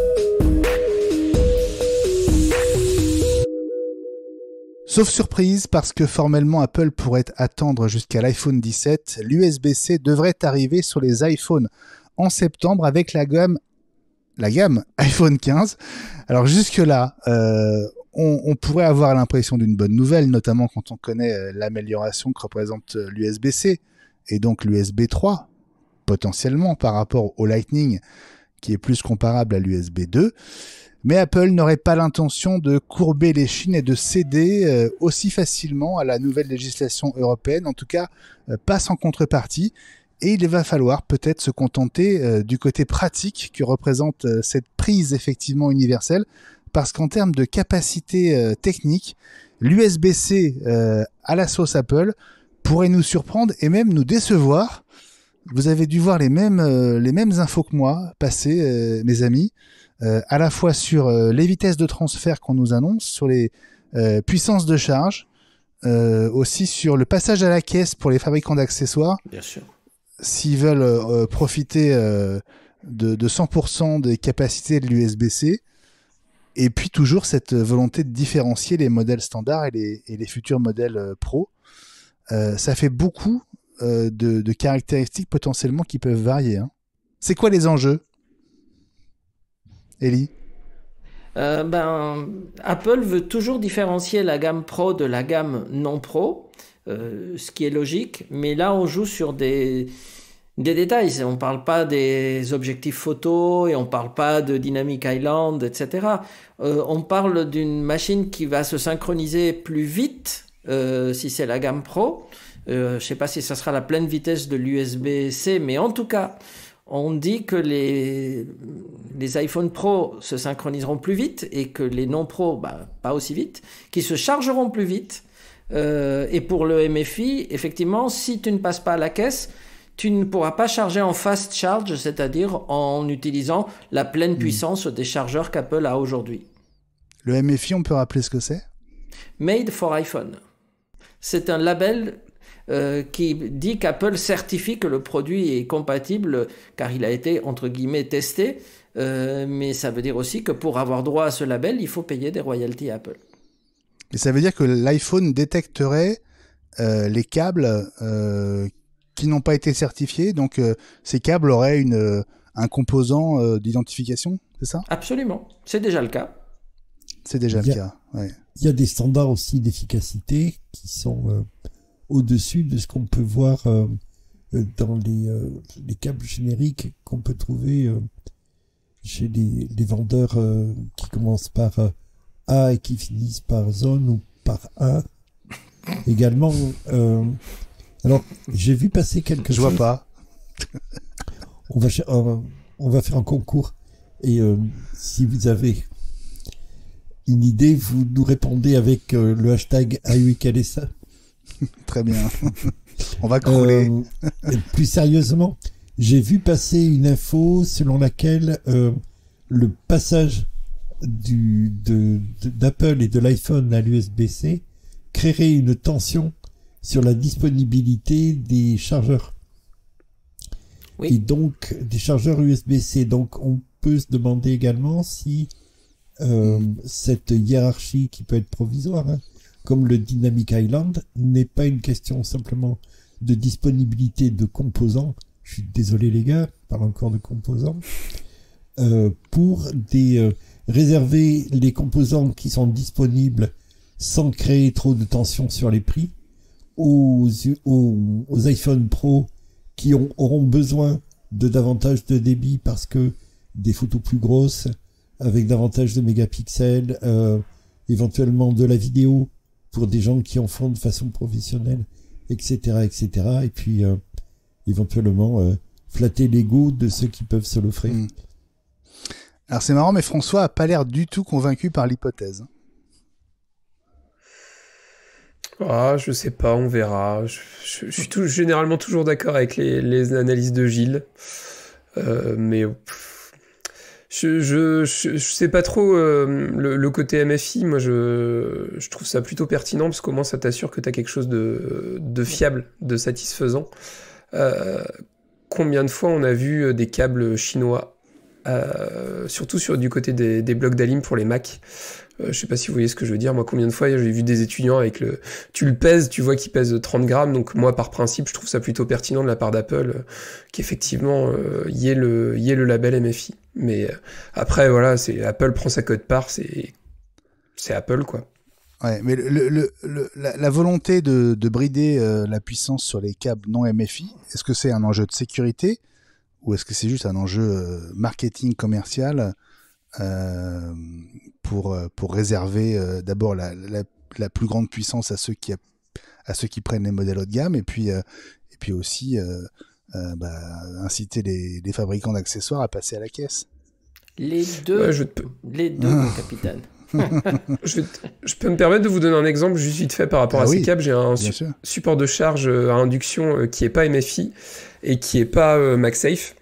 Speaker 1: Sauf surprise, parce que formellement Apple pourrait attendre jusqu'à l'iPhone 17, l'USB-C devrait arriver sur les iPhones en septembre avec la gamme iPhone 15. Alors jusque-là, on pourrait avoir l'impression d'une bonne nouvelle, notamment quand on connaît l'amélioration que représente l'USB-C et donc l'USB 3, potentiellement par rapport au Lightning, qui est plus comparable à l'USB 2. Mais Apple n'aurait pas l'intention de courber les chines et de céder aussi facilement à la nouvelle législation européenne, en tout cas pas sans contrepartie. Et il va falloir peut-être se contenter du côté pratique que représente cette prise effectivement universelle, parce qu'en termes de capacité technique, l'USB-C à la sauce Apple pourrait nous surprendre et même nous décevoir. Vous avez dû voir les mêmes infos que moi passer, mes amis, à la fois sur les vitesses de transfert qu'on nous annonce, sur les puissances de charge, aussi sur le passage à la caisse pour les fabricants d'accessoires.
Speaker 4: Bien sûr.
Speaker 1: S'ils veulent profiter de 100% des capacités de l'USB-C, et puis toujours cette volonté de différencier les modèles standards et les futurs modèles Pro. Ça fait beaucoup de caractéristiques potentiellement qui peuvent varier. Hein. C'est quoi les enjeux, Ellie?
Speaker 4: Apple veut toujours différencier la gamme Pro de la gamme non Pro, ce qui est logique, mais là on joue sur des détails. On ne parle pas des objectifs photo et on ne parle pas de Dynamic Island, etc. On parle d'une machine qui va se synchroniser plus vite si c'est la gamme Pro. Je ne sais pas si ça sera la pleine vitesse de l'USB-C, mais en tout cas, on dit que les iPhone Pro se synchroniseront plus vite et que les non Pro, pas aussi vite, qui se chargeront plus vite. Et pour le MFI, effectivement, si tu ne passes pas à la caisse, tu ne pourras pas charger en fast charge, c'est-à-dire en utilisant la pleine puissance des chargeurs qu'Apple a aujourd'hui.
Speaker 1: Le MFI, on peut rappeler ce que c'est?
Speaker 4: Made for iPhone. C'est un label qui dit qu'Apple certifie que le produit est compatible car il a été, entre guillemets, testé. Mais ça veut dire aussi que pour avoir droit à ce label, il faut payer des royalties à Apple.
Speaker 1: Et ça veut dire que l'iPhone détecterait les câbles qui n'ont pas été certifiés, donc ces câbles auraient un composant d'identification, c'est ça?
Speaker 4: Absolument, c'est déjà le cas.
Speaker 1: C'est déjà le cas, ouais.
Speaker 5: Il y a des standards aussi d'efficacité qui sont au-dessus de ce qu'on peut voir dans les câbles génériques qu'on peut trouver chez les vendeurs qui commencent par A et qui finissent par zone ou par A. Également, alors j'ai vu passer quelque chose.
Speaker 1: Je vois pas.
Speaker 5: On va faire un concours et si vous avez une idée, vous nous répondez avec le hashtag #AUIKLSA.
Speaker 1: Très bien. On va crouler.
Speaker 5: Plus sérieusement, j'ai vu passer une info selon laquelle le passage d'Apple et de l'iPhone à l'USB-C créerait une tension sur la disponibilité des chargeurs.
Speaker 4: Oui.
Speaker 5: Et donc, des chargeurs USB-C. Donc, on peut se demander également si cette hiérarchie qui peut être provisoire, hein, comme le Dynamic Island, n'est pas une question simplement de disponibilité de composants. Je suis désolé les gars, je parle encore de composants. Pour réserver les composants qui sont disponibles sans créer trop de tension sur les prix aux iPhone Pro qui auront besoin de davantage de débit parce que des photos plus grosses avec davantage de mégapixels, éventuellement de la vidéo pour des gens qui en font de façon professionnelle, etc., etc. Et puis éventuellement flatter l'ego de ceux qui peuvent se l'offrir.
Speaker 1: Alors c'est marrant, mais François a pas l'air du tout convaincu par l'hypothèse.
Speaker 2: Ah, je sais pas, on verra. Je suis généralement toujours d'accord avec les analyses de Gilles. Mais je sais pas trop le côté MFI. Moi, je trouve ça plutôt pertinent parce qu'au moins ça t'assure que t'as quelque chose de fiable, de satisfaisant. Combien de fois on a vu des câbles chinois, surtout du côté des blocs d'Alim pour les Mac. Je sais pas si vous voyez ce que je veux dire. Moi, combien de fois j'ai vu des étudiants avec tu le pèses, tu vois qu'il pèse 30 grammes. Donc moi, par principe, je trouve ça plutôt pertinent de la part d'Apple qu'effectivement y ait le label MFI. Mais après, voilà, Apple prend sa quote-part, c'est Apple, quoi.
Speaker 1: Ouais, mais la volonté de brider la puissance sur les câbles non MFI, est-ce que c'est un enjeu de sécurité ou est-ce que c'est juste un enjeu marketing commercial pour réserver d'abord la plus grande puissance à ceux qui prennent les modèles haut de gamme et puis aussi inciter les fabricants d'accessoires à passer à la caisse.
Speaker 4: Les deux, mon capitaine.
Speaker 2: Je peux me permettre de vous donner un exemple juste vite fait par rapport à ces câbles. J'ai un support de charge à induction qui est pas MFI et qui est pas MagSafe.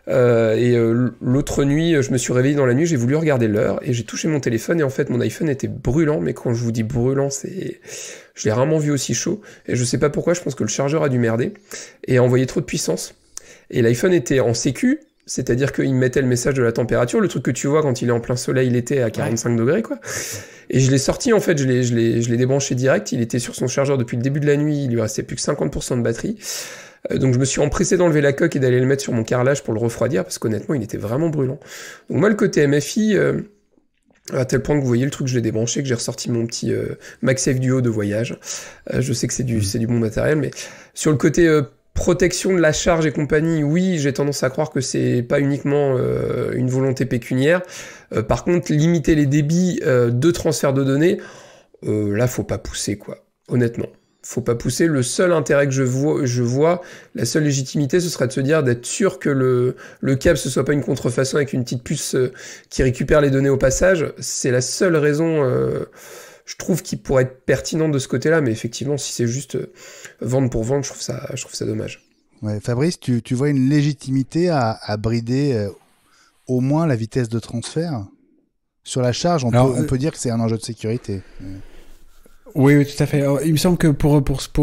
Speaker 2: L'autre nuit, je me suis réveillé dans la nuit, j'ai voulu regarder l'heure et j'ai touché mon téléphone et en fait mon iPhone était brûlant, mais quand je vous dis brûlant, je l'ai rarement vu aussi chaud et je sais pas pourquoi, je pense que le chargeur a dû merder et a envoyé trop de puissance. Et l'iPhone était en sécu, c'est-à-dire qu'il mettait le message de la température, le truc que tu vois quand il est en plein soleil l'été à 45 degrés, quoi. Et je l'ai sorti, en fait, je l'ai débranché direct, il était sur son chargeur depuis le début de la nuit, il lui restait plus que 50% de batterie. Donc je me suis empressé d'enlever la coque et d'aller le mettre sur mon carrelage pour le refroidir, parce qu'honnêtement, il était vraiment brûlant. Donc moi, le côté MFI, à tel point que vous voyez le truc, je l'ai débranché, que j'ai ressorti mon petit MagSafe Duo de voyage. Je sais que c'est du bon matériel, mais sur le côté protection de la charge et compagnie, oui, j'ai tendance à croire que c'est pas uniquement une volonté pécuniaire. Par contre, limiter les débits de transfert de données, là, faut pas pousser, quoi. Honnêtement. Faut pas pousser. Le seul intérêt que je vois, la seule légitimité, ce serait de se dire d'être sûr que le câble, ce soit pas une contrefaçon avec une petite puce qui récupère les données au passage. C'est la seule raison, je trouve, qui pourrait être pertinente de ce côté-là. Mais effectivement, si c'est juste vendre pour vendre, je trouve ça dommage.
Speaker 1: Ouais, Fabrice, tu vois une légitimité à brider au moins la vitesse de transfert sur la charge. On peut dire que c'est un enjeu de sécurité.
Speaker 3: Oui, tout à fait. Alors, il me semble que pour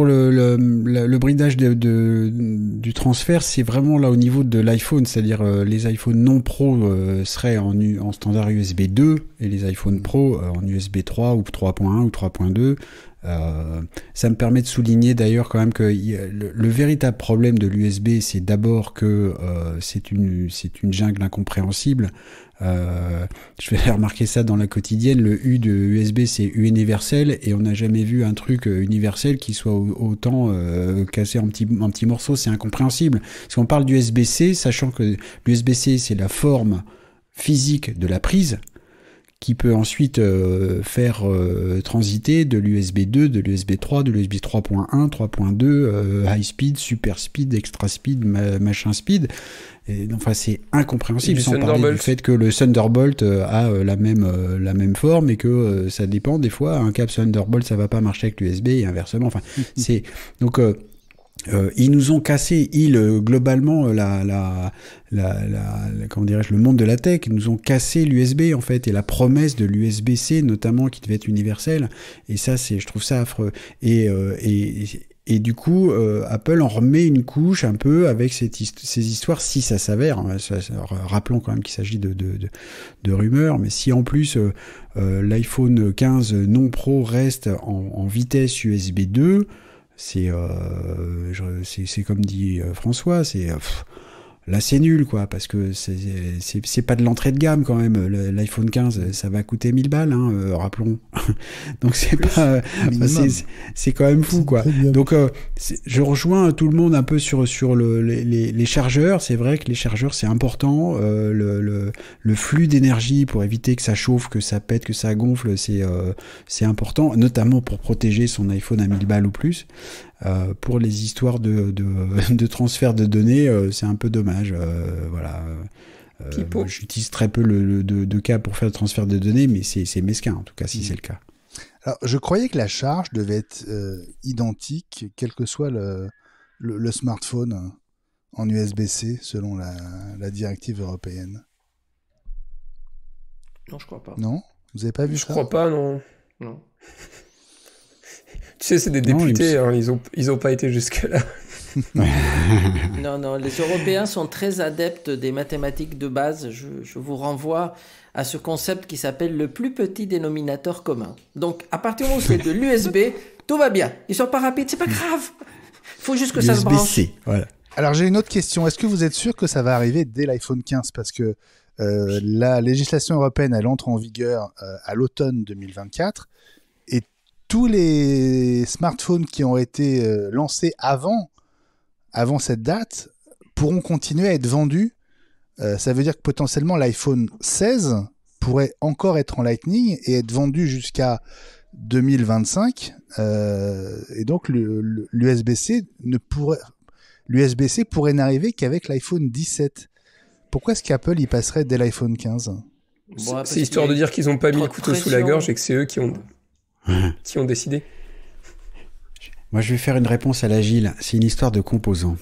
Speaker 3: le bridage du transfert, c'est vraiment là au niveau de l'iPhone, c'est-à-dire les iPhone non Pro seraient en standard USB 2 et les iPhone Pro en USB 3 ou 3.1 ou 3.2. Ça me permet de souligner d'ailleurs quand même que le véritable problème de l'USB, c'est d'abord que c'est une jungle incompréhensible. Je vais remarquer ça dans la quotidienne. Le U de USB, c'est U universel, et on n'a jamais vu un truc universel qui soit autant cassé en petits morceaux. C'est incompréhensible. Si on parle d'USB-C, sachant que l'USB-C, c'est la forme physique de la prise, qui peut ensuite faire transiter de l'USB 2, de l'USB 3, de l'USB 3.1, 3.2, high speed, super speed, extra speed, machin speed. Et, enfin, c'est incompréhensible, sans parler du fait que le Thunderbolt a la même forme et que ça dépend des fois. Un câble Thunderbolt, ça va pas marcher avec l'USB et inversement. Enfin, c'est donc ils nous ont cassé, globalement comment dirais-je, le monde de la tech. Ils nous ont cassé l'USB en fait et la promesse de l'USB-C notamment qui devait être universel. Et ça, je trouve ça affreux. Et du coup, Apple en remet une couche un peu avec ces histoires, si ça s'avère. Hein, rappelons quand même qu'il s'agit de rumeurs, mais si en plus l'iPhone 15 non Pro reste en vitesse USB 2, c'est comme dit François, là c'est nul quoi, parce que c'est pas de l'entrée de gamme quand même. L'iPhone 15 ça va coûter 1000 balles, hein, rappelons. Donc c'est pas c'est quand même fou quoi. Donc je rejoins tout le monde un peu sur les chargeurs. C'est vrai que les chargeurs c'est important, le flux d'énergie pour éviter que ça chauffe, que ça pète, que ça gonfle, c'est important, notamment pour protéger son iPhone à 1000 balles ou plus. Pour les histoires de transfert de données, c'est un peu dommage. Voilà. Moi, j'utilise très peu de cas pour faire le transfert de données, mais c'est mesquin en tout cas si c'est le cas.
Speaker 1: Alors, je croyais que la charge devait être identique, quel que soit le smartphone en USB-C, selon la directive européenne.
Speaker 4: Non, je crois pas.
Speaker 1: Non ? Vous n'avez pas vu ça ?
Speaker 2: Je crois pas, non. Non. Tu sais, c'est des députés, ils ont pas été jusque-là.
Speaker 4: Non, les Européens sont très adeptes des mathématiques de base. Je vous renvoie à ce concept qui s'appelle le plus petit dénominateur commun. Donc, à partir du moment où c'est de l'USB, tout va bien. Ils sont pas rapides, c'est pas grave. Il faut juste que ça se branche.
Speaker 3: Voilà.
Speaker 1: Alors, j'ai une autre question. Est-ce que vous êtes sûr que ça va arriver dès l'iPhone 15 ? Parce que la législation européenne, elle entre en vigueur à l'automne 2024. Et tous les smartphones qui ont été lancés avant cette date pourront continuer à être vendus. Ça veut dire que potentiellement l'iPhone 16 pourrait encore être en Lightning et être vendu jusqu'à 2025. Et donc l'USB-C pourrait n'arriver qu'avec l'iPhone 17. Pourquoi est-ce qu'Apple y passerait dès l'iPhone 15 ?
Speaker 2: C'est histoire de dire qu'ils n'ont pas mis le couteau sous la gorge et que c'est eux qui ont décidé.
Speaker 3: Moi, je vais faire une réponse à l'agile. C'est une histoire de composants.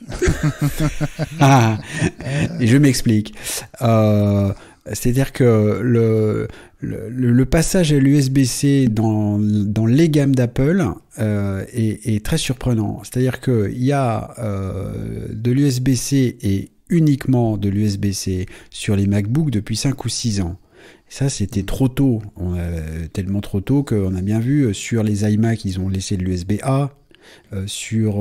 Speaker 3: Et je m'explique. C'est-à-dire que le passage à l'USB-C dans les gammes d'Apple est très surprenant. C'est-à-dire qu'il y a de l'USB-C et uniquement de l'USB-C sur les MacBooks depuis 5 ou 6 ans. Ça, c'était trop tôt. Tellement trop tôt qu'on a bien vu sur les iMac, ils ont laissé de l'USB-A. Sur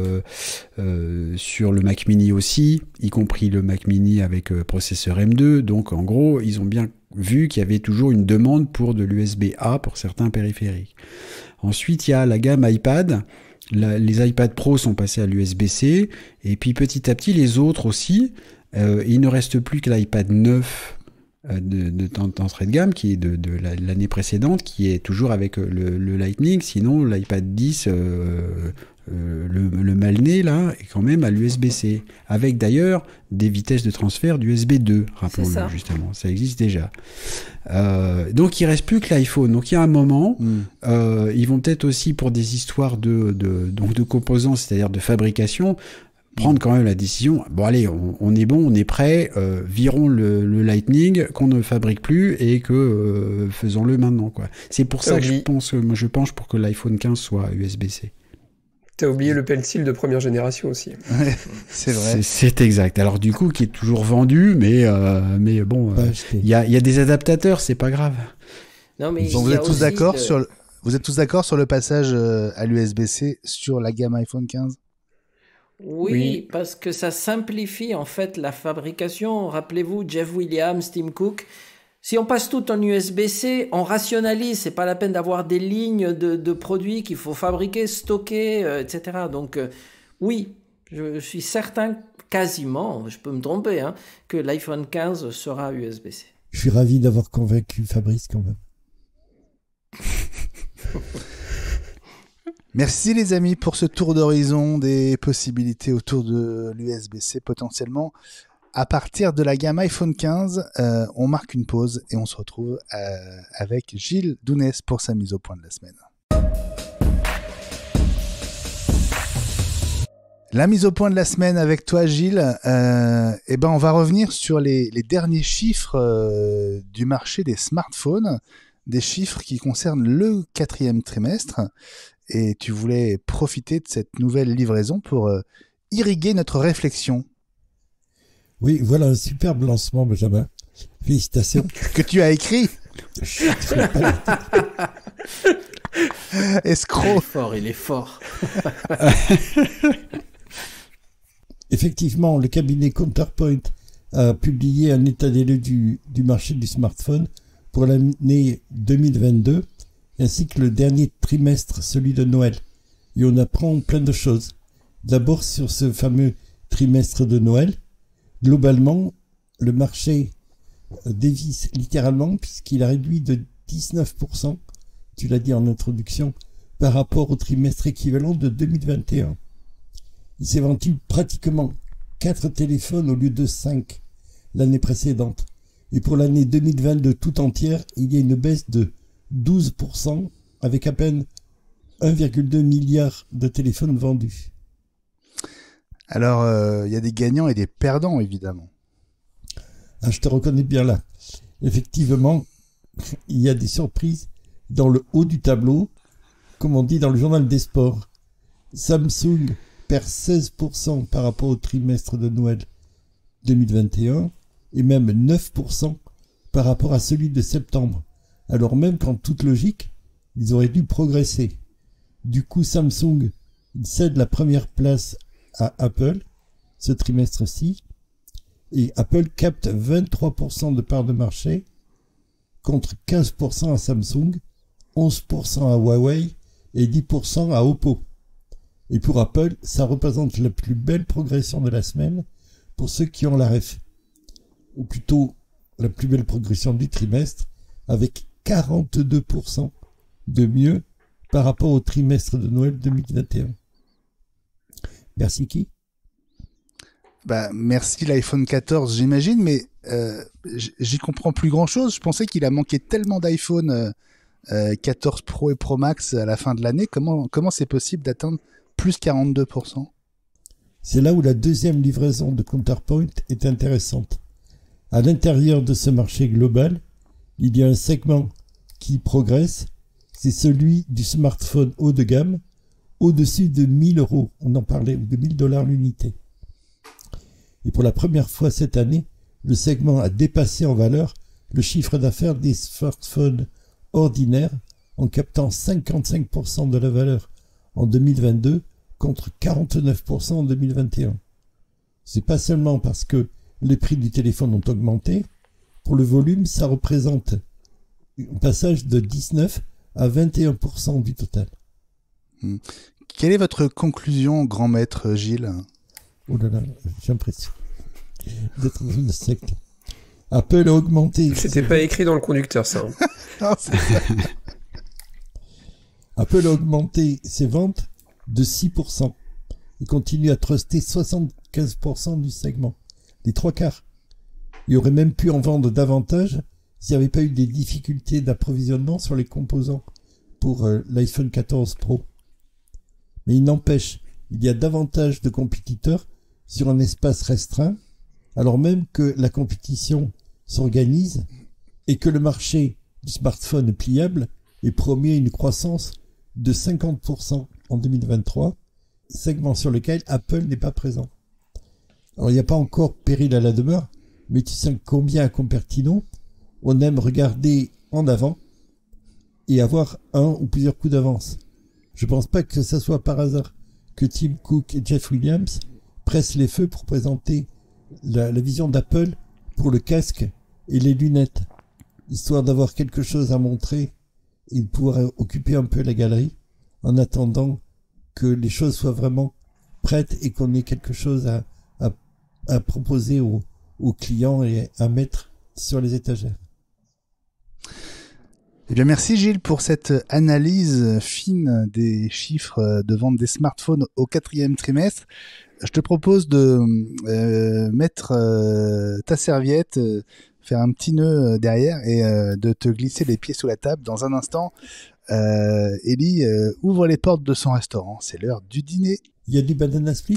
Speaker 3: le Mac Mini aussi, y compris le Mac Mini avec processeur M2. Donc, en gros, ils ont bien vu qu'il y avait toujours une demande pour de l'USB-A pour certains périphériques. Ensuite, il y a la gamme iPad. Les iPad Pro sont passés à l'USB-C. Et puis, petit à petit, les autres aussi. Il ne reste plus que l'iPad 9 d'entrée de gamme qui est de l'année précédente, qui est toujours avec le Lightning. Sinon l'iPad 10 le mal né là est quand même à l'USB-C, avec d'ailleurs des vitesses de transfert d'USB 2, rappelons-le, justement, ça existe déjà. Donc il reste plus que l'iPhone. Donc il y a un moment, ils vont peut-être aussi pour des histoires de composants, c'est-à-dire de fabrication, prendre quand même la décision, bon allez, on est bon, on est prêt, virons le Lightning qu'on ne fabrique plus et que faisons-le maintenant, quoi. C'est pour ça que je penche pour que l'iPhone 15 soit USB-C.
Speaker 2: T'as oublié le pencil de première génération aussi.
Speaker 1: C'est vrai.
Speaker 3: C'est exact. Alors du coup, qui est toujours vendu, mais bon, il y a des adaptateurs, c'est pas grave.
Speaker 4: Non, mais
Speaker 1: vous êtes tous d'accord sur le passage à l'USB-C sur la gamme iPhone 15 ?
Speaker 4: Oui, parce que ça simplifie en fait la fabrication. Rappelez-vous, Jeff Williams, Tim Cook. Si on passe tout en USB-C, on rationalise. C'est pas la peine d'avoir des lignes de produits qu'il faut fabriquer, stocker, etc. Donc oui, je suis certain, quasiment, je peux me tromper, que l'iPhone 15 sera USB-C.
Speaker 5: Je suis ravi d'avoir convaincu Fabrice quand même.
Speaker 1: Merci les amis pour ce tour d'horizon des possibilités autour de l'USB-C potentiellement. À partir de la gamme iPhone 15, on marque une pause et on se retrouve avec Gilles Dounès pour sa mise au point de la semaine. La mise au point de la semaine avec toi Gilles, on va revenir sur les derniers chiffres du marché des smartphones, des chiffres qui concernent le 4e trimestre. Et tu voulais profiter de cette nouvelle livraison pour irriguer notre réflexion.
Speaker 5: Oui, voilà un superbe lancement, Benjamin. Félicitations.
Speaker 1: Que tu as écrit. Escroc.
Speaker 4: Il est fort.
Speaker 5: Effectivement, le cabinet Counterpoint a publié un état des lieux du marché du smartphone pour l'année 2022. Ainsi que le dernier trimestre, celui de Noël. Et on apprend plein de choses. D'abord, sur ce fameux trimestre de Noël, globalement, le marché dévisse littéralement puisqu'il a réduit de 19%, tu l'as dit en introduction, par rapport au trimestre équivalent de 2021. Il s'est vendu pratiquement 4 téléphones au lieu de 5 l'année précédente. Et pour l'année 2022 tout entière, il y a une baisse de 12%, avec à peine 1,2 milliard de téléphones vendus.
Speaker 1: Alors, il y a des gagnants et des perdants, évidemment.
Speaker 5: Ah, je te reconnais bien là. Effectivement, il y a des surprises dans le haut du tableau, comme on dit dans le journal des sports. Samsung perd 16% par rapport au trimestre de Noël 2021, et même 9% par rapport à celui de septembre. Alors même qu'en toute logique, ils auraient dû progresser. Du coup, Samsung cède la première place à Apple ce trimestre-ci, et Apple capte 23% de part de marché contre 15% à Samsung, 11% à Huawei et 10% à Oppo. Et pour Apple, ça représente la plus belle progression de la semaine pour ceux qui ont la ref. Ou plutôt, la plus belle progression du trimestre, avec 42% de mieux par rapport au trimestre de Noël 2021. Merci qui ?
Speaker 1: Merci l'iPhone 14, j'imagine, mais j'y comprends plus grand-chose. Je pensais qu'il a manqué tellement d'iPhone 14 Pro et Pro Max à la fin de l'année. Comment c'est possible d'atteindre plus 42%?
Speaker 5: C'est là où la deuxième livraison de Counterpoint est intéressante. À l'intérieur de ce marché global, il y a un segment qui progresse, c'est celui du smartphone haut de gamme, au-dessus de 1000 €, on en parlait, ou de 1000 $ l'unité. Et pour la première fois cette année, le segment a dépassé en valeur le chiffre d'affaires des smartphones ordinaires en captant 55% de la valeur en 2022 contre 49% en 2021. C'est pas seulement parce que les prix du téléphone ont augmenté, pour le volume, ça représente un passage de 19 à 21% du total.
Speaker 1: Quelle est votre conclusion, grand maître Gilles ?
Speaker 5: Oh là là, j'ai l'impression d'être dans une secte. Apple a augmenté...
Speaker 2: C'était pas écrit dans le conducteur, ça.
Speaker 5: Apple a augmenté ses ventes de 6%. Il continue à truster 75% du segment. Les 3/4. Il aurait même pu en vendre davantage s'il n'y avait pas eu des difficultés d'approvisionnement sur les composants pour l'iPhone 14 Pro. Mais il n'empêche, il y a davantage de compétiteurs sur un espace restreint, alors même que la compétition s'organise et que le marché du smartphone pliable est promis à une croissance de 50% en 2023, segment sur lequel Apple n'est pas présent. Alors il n'y a pas encore péril à la demeure, mais tu sais combien à Cupertino, on aime regarder en avant et avoir un ou plusieurs coups d'avance. Je pense pas que ça soit par hasard que Tim Cook et Jeff Williams pressent les feux pour présenter la vision d'Apple pour le casque et les lunettes, histoire d'avoir quelque chose à montrer et de pouvoir occuper un peu la galerie en attendant que les choses soient vraiment prêtes et qu'on ait quelque chose à proposer aux clients et à mettre sur les étagères.
Speaker 1: Eh bien, merci Gilles pour cette analyse fine des chiffres de vente des smartphones au 4e trimestre. Je te propose de mettre ta serviette, faire un petit nœud derrière et de te glisser les pieds sous la table. Dans un instant, Ellie ouvre les portes de son restaurant. C'est l'heure du dîner.
Speaker 5: Il y a du banana split?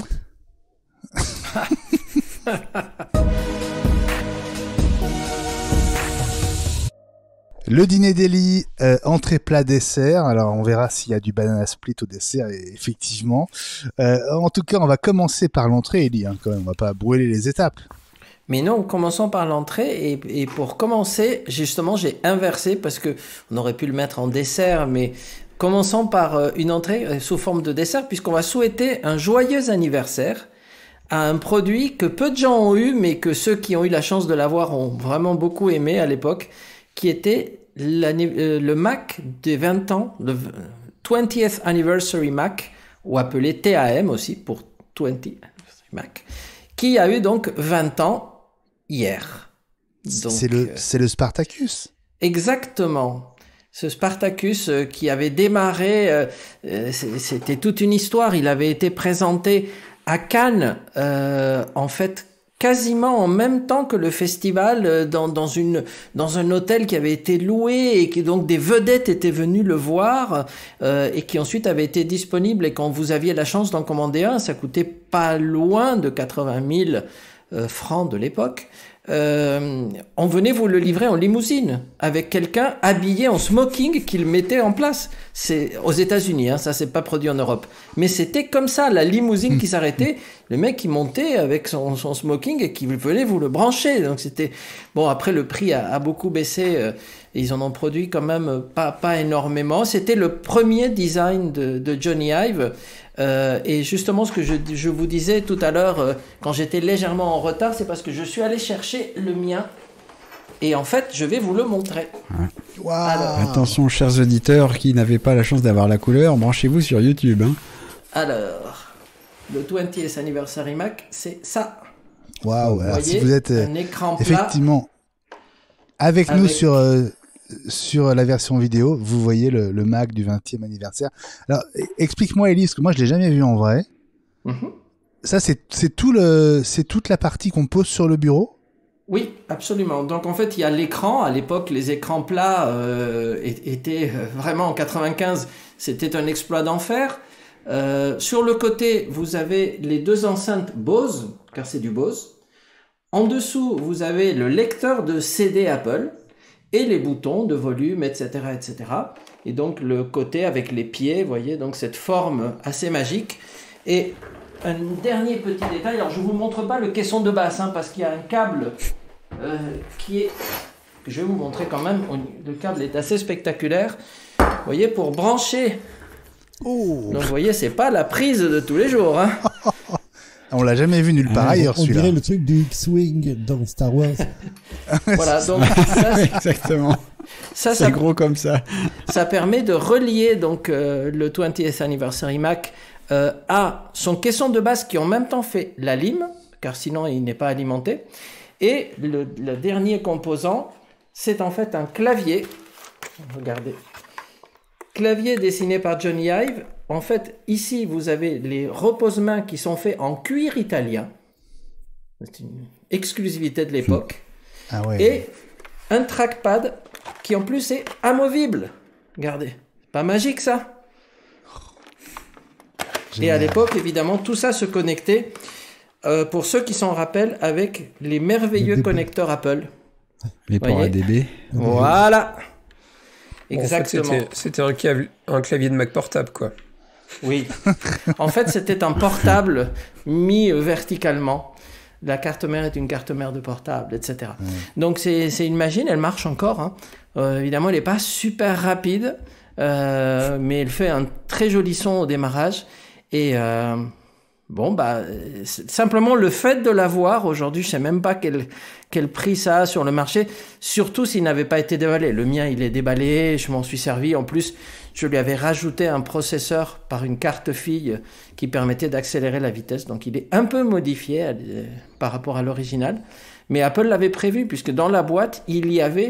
Speaker 1: Le dîner d'Ellie, entrée, plat, dessert. Alors, on verra s'il y a du banana split au dessert, effectivement. En tout cas, on va commencer par l'entrée, Ellie, hein, quand même. On va pas brûler les étapes.
Speaker 4: Mais non, commençons par l'entrée. Et pour commencer, justement, j'ai inversé parce que on aurait pu le mettre en dessert, mais commençons par une entrée sous forme de dessert, puisqu'on va souhaiter un joyeux anniversaire à un produit que peu de gens ont eu, mais que ceux qui ont eu la chance de l'avoir ont vraiment beaucoup aimé à l'époque, qui était le Mac des 20 ans, le 20th Anniversary Mac, ou appelé TAM aussi, pour 20th Anniversary Mac, qui a eu donc 20 ans hier. Donc,
Speaker 1: c'est le Spartacus.
Speaker 4: Exactement. Ce Spartacus qui avait démarré, c'était toute une histoire, il avait été présenté à Cannes, en fait, quasiment en même temps que le festival, dans un hôtel qui avait été loué et qui donc des vedettes étaient venues le voir et qui ensuite avait été disponible. Et quand vous aviez la chance d'en commander un, ça coûtait pas loin de 80 000 francs de l'époque. On venait vous le livrer en limousine avec quelqu'un habillé en smoking qu'il mettait en place. C'est aux États-Unis, hein, ça c'est pas produit en Europe. Mais c'était comme ça, la limousine qui s'arrêtait, le mec qui montait avec son smoking et qui venait vous le brancher. Donc c'était bon. Après le prix a beaucoup baissé. Ils en ont produit quand même pas énormément. C'était le premier design de Jony Ive. Et justement, ce que je vous disais tout à l'heure, quand j'étais légèrement en retard, c'est parce que je suis allé chercher le mien. Et en fait, je vais vous le montrer.
Speaker 1: Wow.
Speaker 3: Alors, attention, chers auditeurs qui n'avaient pas la chance d'avoir la couleur, branchez-vous sur YouTube. Hein.
Speaker 4: Alors, le 20th Anniversary Mac, c'est ça.
Speaker 1: Waouh. Alors, si vous êtes
Speaker 4: un écran plat,
Speaker 1: effectivement avec nous sur la version vidéo, vous voyez le Mac du 20e anniversaire. Alors, explique-moi, Ellie, parce que moi, je l'ai jamais vu en vrai. Ça, c'est toute la partie qu'on pose sur le bureau?
Speaker 4: Oui, absolument. Donc, en fait, il y a l'écran. À l'époque, les écrans plats étaient vraiment en 95, c'était un exploit d'enfer. Sur le côté, vous avez les deux enceintes Bose, car c'est du Bose. En dessous, vous avez le lecteur de CD Apple et les boutons de volume, etc., etc. Et donc le côté avec les pieds, vous voyez, donc cette forme assez magique. Et un dernier petit détail, alors je ne vous montre pas le caisson de basse, hein, parce qu'il y a un câble que je vais vous montrer quand même. Le câble est assez spectaculaire. Vous voyez, pour brancher.
Speaker 1: Oh.
Speaker 4: Donc vous voyez, c'est pas la prise de tous les jours. Hein.
Speaker 1: On l'a jamais vu nulle part ailleurs, celui-là.
Speaker 5: On dirait le truc du X-Wing dans Star Wars.
Speaker 4: Voilà, donc ça,
Speaker 3: exactement. C'est gros comme ça.
Speaker 4: Ça permet de relier donc le 20th Anniversary Mac à son caisson de base qui en même temps fait la lime, car sinon il n'est pas alimenté. Et le dernier composant, c'est en fait un clavier. Regardez. Clavier dessiné par Jony Ive. En fait, ici, vous avez les repose-mains qui sont faits en cuir italien. C'est une exclusivité de l'époque.
Speaker 1: Ah ouais.
Speaker 4: Et un trackpad qui, en plus, est amovible. Regardez. Pas magique, ça? Et à l'époque, évidemment, tout ça se connectait, pour ceux qui s'en rappellent, avec les merveilleux connecteurs Apple.
Speaker 3: Les ports ADB.
Speaker 4: Voilà. Exactement.
Speaker 2: En fait, c'était un clavier de Mac portable, quoi.
Speaker 4: Oui. En fait, c'était un portable mis verticalement. La carte mère est une carte mère de portable, etc. Donc, c'est une machine, elle marche encore. Hein. Évidemment, elle n'est pas super rapide, mais elle fait un très joli son au démarrage. Et bon, bah, simplement le fait de l'avoir aujourd'hui, je ne sais même pas quel prix ça a sur le marché, surtout s'il n'avait pas été déballé. Le mien, il est déballé, je m'en suis servi. En plus, je lui avais rajouté un processeur par une carte fille qui permettait d'accélérer la vitesse. Donc, il est un peu modifié par rapport à l'original. Mais Apple l'avait prévu, puisque dans la boîte, il y avait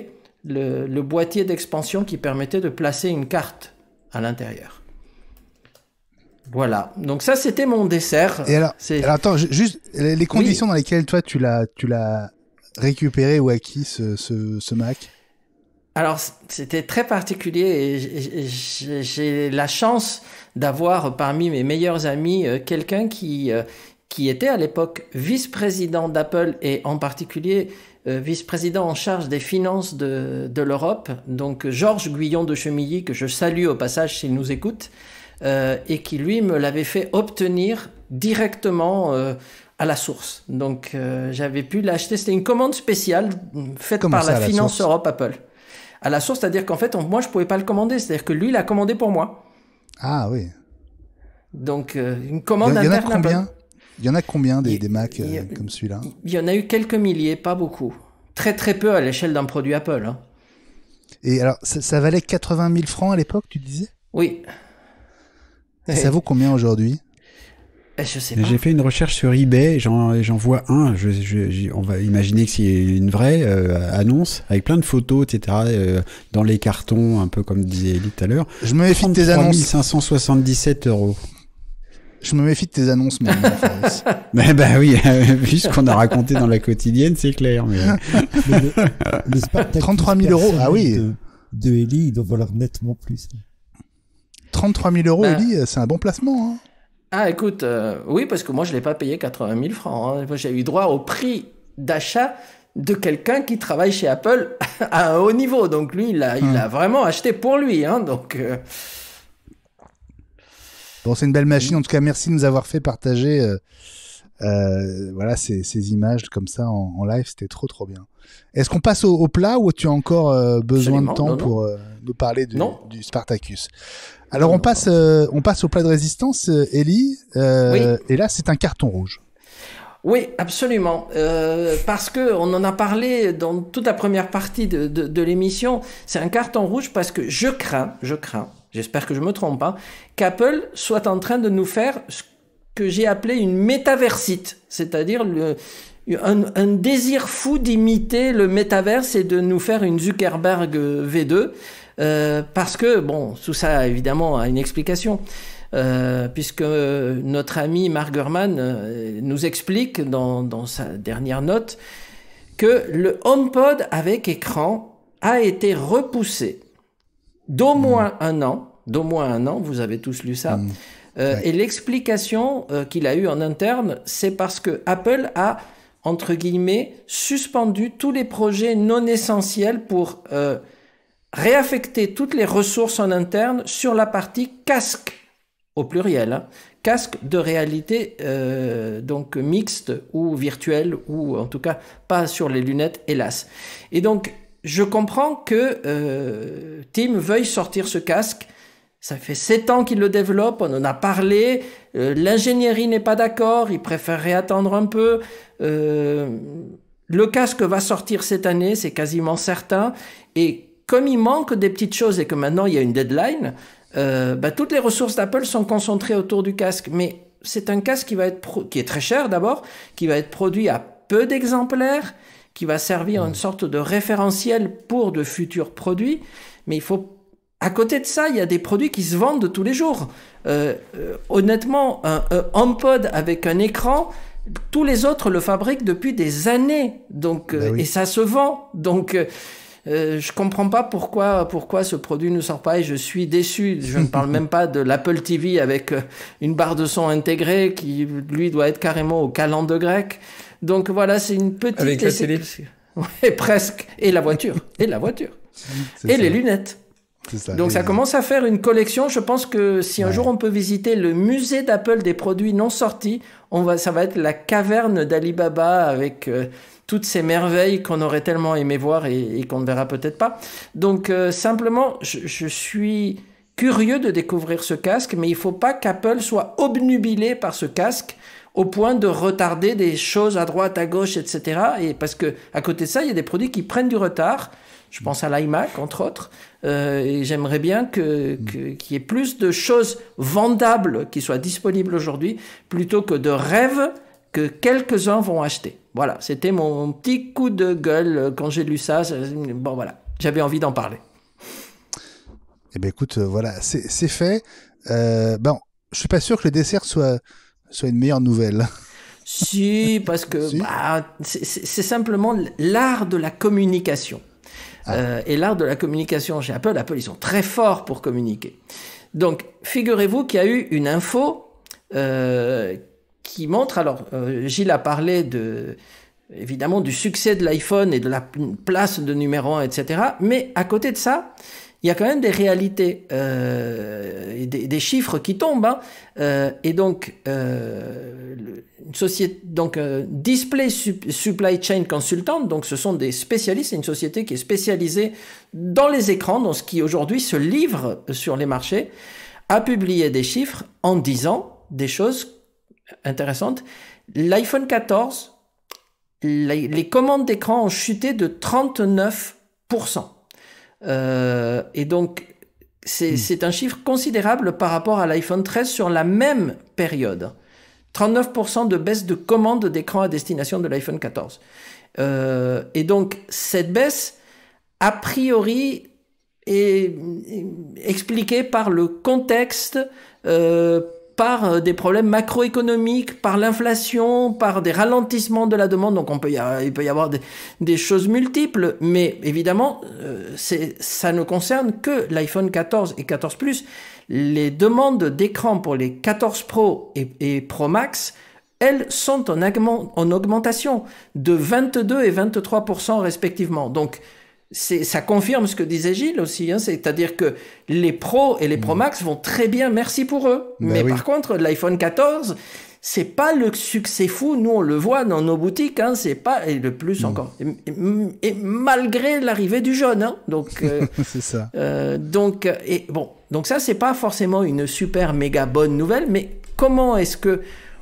Speaker 4: le boîtier d'expansion qui permettait de placer une carte à l'intérieur. Voilà, donc ça c'était mon dessert.
Speaker 1: Et alors attends, juste les conditions dans lesquelles toi tu l'as récupéré ou acquis ce Mac.
Speaker 4: Alors c'était très particulier et j'ai la chance d'avoir parmi mes meilleurs amis quelqu'un qui était à l'époque vice-président d'Apple et en particulier vice-président en charge des finances de l'Europe, donc Georges Guyon de Chemilly, que je salue au passage s'il nous écoute, et qui lui me l'avait fait obtenir directement à la source. Donc j'avais pu l'acheter, c'était une commande spéciale faite par la Finance Europe Apple. À la source, c'est-à-dire qu'en fait, moi je pouvais pas le commander, c'est-à-dire que lui l'a commandé pour moi.
Speaker 1: Ah oui.
Speaker 4: Donc une commande interne Apple.
Speaker 1: Il y en a combien des Mac comme celui-là?
Speaker 4: Il y en a eu quelques milliers, pas beaucoup. Très très peu à l'échelle d'un produit Apple. Hein.
Speaker 1: Et alors, ça valait 80 000 francs à l'époque, tu disais?
Speaker 4: Oui.
Speaker 1: Et ça vaut combien aujourd'hui?
Speaker 4: Je sais pas.
Speaker 3: J'ai fait une recherche sur eBay, j'en vois un. On va imaginer que c'est une vraie annonce avec plein de photos, etc. Dans les cartons, un peu comme disait Elie tout à l'heure.
Speaker 1: Je me méfie de tes annonces.
Speaker 3: 577 €.
Speaker 1: Je me méfie de tes annonces, moi.
Speaker 3: Mais bah oui, vu ce qu'on a raconté dans la quotidienne, c'est clair. Mais
Speaker 5: le Spartacus
Speaker 1: 33 000 €, ah oui.
Speaker 5: De Elie, il doit valoir nettement plus.
Speaker 1: 33 000 €, Elie, c'est un bon placement. Hein.
Speaker 4: Ah, écoute, oui, parce que moi, je l'ai pas payé 80 000 francs. Hein. J'ai eu droit au prix d'achat de quelqu'un qui travaille chez Apple à un haut niveau. Donc lui, il a vraiment acheté pour lui. Hein. Donc...
Speaker 1: Bon, c'est une belle machine. En tout cas, merci de nous avoir fait partager voilà, ces images comme ça en live. C'était trop bien. Est-ce qu'on passe au plat ou tu as encore besoin de temps pour nous parler du Spartacus? Alors, on passe au plat de résistance, Elie.
Speaker 4: Oui.
Speaker 1: Et là, c'est un carton rouge.
Speaker 4: Oui, absolument. Parce que on en a parlé dans toute la première partie de l'émission. C'est un carton rouge parce que je crains, j'espère que je me trompe pas, qu'Apple soit en train de nous faire ce que j'ai appelé une métaversite, c'est-à-dire un désir fou d'imiter le métaverse et de nous faire une Zuckerberg V2, parce que, bon, tout ça évidemment a une explication, puisque notre ami Mark Gurman nous explique dans sa dernière note que le HomePod avec écran a été repoussé d'au moins un an, vous avez tous lu ça, et l'explication qu'il a eue en interne, c'est parce que Apple a, entre guillemets, suspendu tous les projets non essentiels pour réaffecter toutes les ressources en interne sur la partie casque, au pluriel, hein, casque de réalité donc mixte ou virtuelle, ou en tout cas pas sur les lunettes, hélas. Et donc, je comprends que Tim veuille sortir ce casque. Ça fait 7 ans qu'il le développe, on en a parlé, l'ingénierie n'est pas d'accord, il préférerait attendre un peu. Le casque va sortir cette année, c'est quasiment certain. Et comme il manque des petites choses et que maintenant il y a une deadline, toutes les ressources d'Apple sont concentrées autour du casque. Mais c'est un casque qui est très cher d'abord, qui va être produit à peu d'exemplaires, qui va servir une sorte de référentiel pour de futurs produits. Mais il faut... À côté de ça, il y a des produits qui se vendent tous les jours. Honnêtement, un HomePod avec un écran, tous les autres le fabriquent depuis des années. Donc, oui. Et ça se vend. Donc, je comprends pas pourquoi ce produit ne sort pas et je suis déçu. Je ne parle même pas de l'Apple TV avec une barre de son intégrée qui, lui, doit être carrément au calendes grec. Donc voilà, c'est une petite...
Speaker 2: Avec la télé.
Speaker 4: Ouais, presque. Et la voiture. Et les lunettes.
Speaker 1: Ça,
Speaker 4: donc ça commence à faire une collection. Je pense que si un jour on peut visiter le musée d'Apple des produits non sortis, ça va être la caverne d'Alibaba avec toutes ces merveilles qu'on aurait tellement aimé voir et qu'on ne verra peut-être pas. Donc simplement, je suis curieux de découvrir ce casque, mais il ne faut pas qu'Apple soit obnubilé par ce casque au point de retarder des choses à droite, à gauche, etc. Et parce que à côté de ça, il y a des produits qui prennent du retard. Je pense à l'iMac, entre autres, et j'aimerais bien qu'il y ait plus de choses vendables qui soient disponibles aujourd'hui, plutôt que de rêves que quelques-uns vont acheter. Voilà, c'était mon petit coup de gueule quand j'ai lu ça. Bon, voilà, j'avais envie d'en parler.
Speaker 1: Eh ben écoute, voilà, c'est fait. Bon, je suis pas sûr que le dessert soit une meilleure nouvelle.
Speaker 4: Si, parce que
Speaker 1: Si.
Speaker 4: c'est simplement l'art de la communication. Et l'art de la communication chez Apple, ils sont très forts pour communiquer. Donc, figurez-vous qu'il y a eu une info qui montre, alors Gilles a parlé évidemment du succès de l'iPhone et de la place de numéro 1, etc. Mais à côté de ça, il y a quand même des réalités, des chiffres qui tombent. Et donc, une société, Display Supply Chain Consultant, donc ce sont des spécialistes, c'est une société qui est spécialisée dans les écrans, dans ce qui aujourd'hui se livre sur les marchés, a publié des chiffres en disant des choses intéressantes. L'iPhone 14, les commandes d'écran ont chuté de 39%. Et donc, c'est un chiffre considérable par rapport à l'iPhone 13 sur la même période. 39% de baisse de commandes d'écran à destination de l'iPhone 14. Et donc, cette baisse, a priori, est expliquée par le contexte, par des problèmes macroéconomiques, par l'inflation, par des ralentissements de la demande. Donc il peut y avoir des choses multiples, mais évidemment, ça ne concerne que l'iPhone 14 et 14 Plus. Les demandes d'écran pour les 14 Pro et Pro Max, elles sont en augmentation de 22 et 23% respectivement. Donc, ça confirme ce que disait Gilles aussi, c'est-à-dire que les Pro et les Pro Max vont très bien, merci pour eux. Mais par contre, l'iPhone 14, c'est pas le succès fou, nous on le voit dans nos boutiques, c'est pas, et le plus encore, et malgré l'arrivée du jaune, donc
Speaker 1: c'est ça.
Speaker 4: Donc ça c'est pas forcément une super méga bonne nouvelle, mais comment est-ce que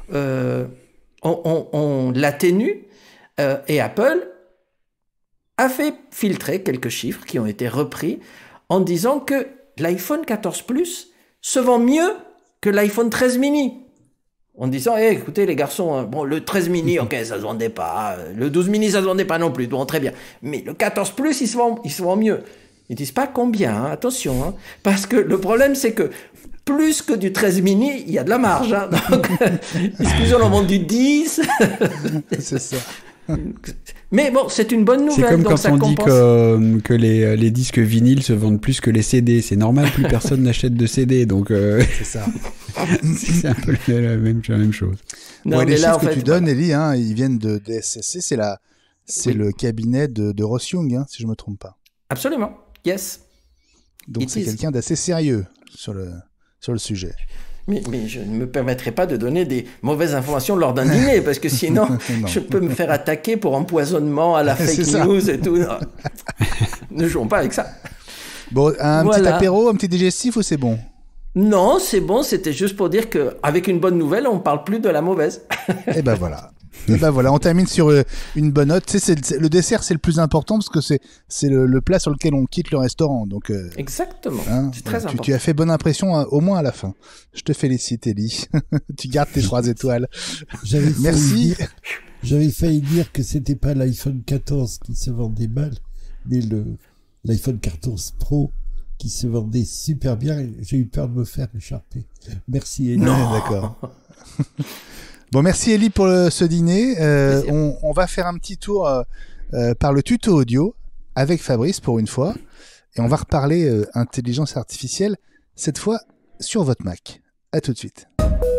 Speaker 4: on l'atténue, et Apple a fait filtrer quelques chiffres qui ont été repris en disant que l'iPhone 14 Plus se vend mieux que l'iPhone 13 mini. En disant, écoutez les garçons, bon, le 13 mini, ok, ça se vendait pas, le 12 mini, ça se vendait pas non plus, bon, très bien. Mais le 14 Plus, il se vend mieux. Ils disent pas combien, attention, parce que le problème, c'est que plus que du 13 mini, il y a de la marge. Donc, excusez-moi, on vend du 10.
Speaker 1: C'est ça.
Speaker 4: Mais bon, c'est une bonne nouvelle.
Speaker 3: C'est comme
Speaker 4: donc
Speaker 3: quand
Speaker 4: ça
Speaker 3: on
Speaker 4: compense.
Speaker 3: dit que les disques vinyles se vendent plus que les CD. C'est normal, plus personne n'achète de CD. Donc,
Speaker 1: c'est ça.
Speaker 3: c'est un peu la même chose.
Speaker 1: Non, les chiffres que tu donnes, Elie, ils viennent de DSCC. C'est le cabinet de Ross Young, si je me trompe pas.
Speaker 4: Absolument. Yes.
Speaker 1: Donc c'est quelqu'un d'assez sérieux sur le sujet.
Speaker 4: Mais je ne me permettrai pas de donner des mauvaises informations lors d'un dîner, parce que sinon, je peux me faire attaquer pour empoisonnement à la fake news et tout. Non. Ne jouons pas avec ça.
Speaker 1: Bon, petit apéro, un petit digestif ou c'est bon?
Speaker 4: Non, c'est bon, c'était juste pour dire qu'avec une bonne nouvelle, on ne parle plus de la mauvaise.
Speaker 1: Et ben voilà. Et ben voilà, on termine sur une bonne note. Tu sais, le dessert, c'est le plus important parce que c'est le plat sur lequel on quitte le restaurant. Donc,
Speaker 4: exactement. C'est très important.
Speaker 1: Tu as fait bonne impression au moins à la fin. Je te félicite, Elie. Tu gardes tes 3 étoiles. Merci.
Speaker 5: J'avais failli dire que c'était pas l'iPhone 14 qui se vendait mal, mais l'iPhone 14 Pro qui se vendait super bien. J'ai eu peur de me faire écharper. Merci, Elie.
Speaker 1: Non, d'accord. Bon, merci Elie pour ce dîner. On va faire un petit tour par le tuto audio avec Fabrice pour une fois. Et on va reparler intelligence artificielle, cette fois sur votre Mac. À tout de suite.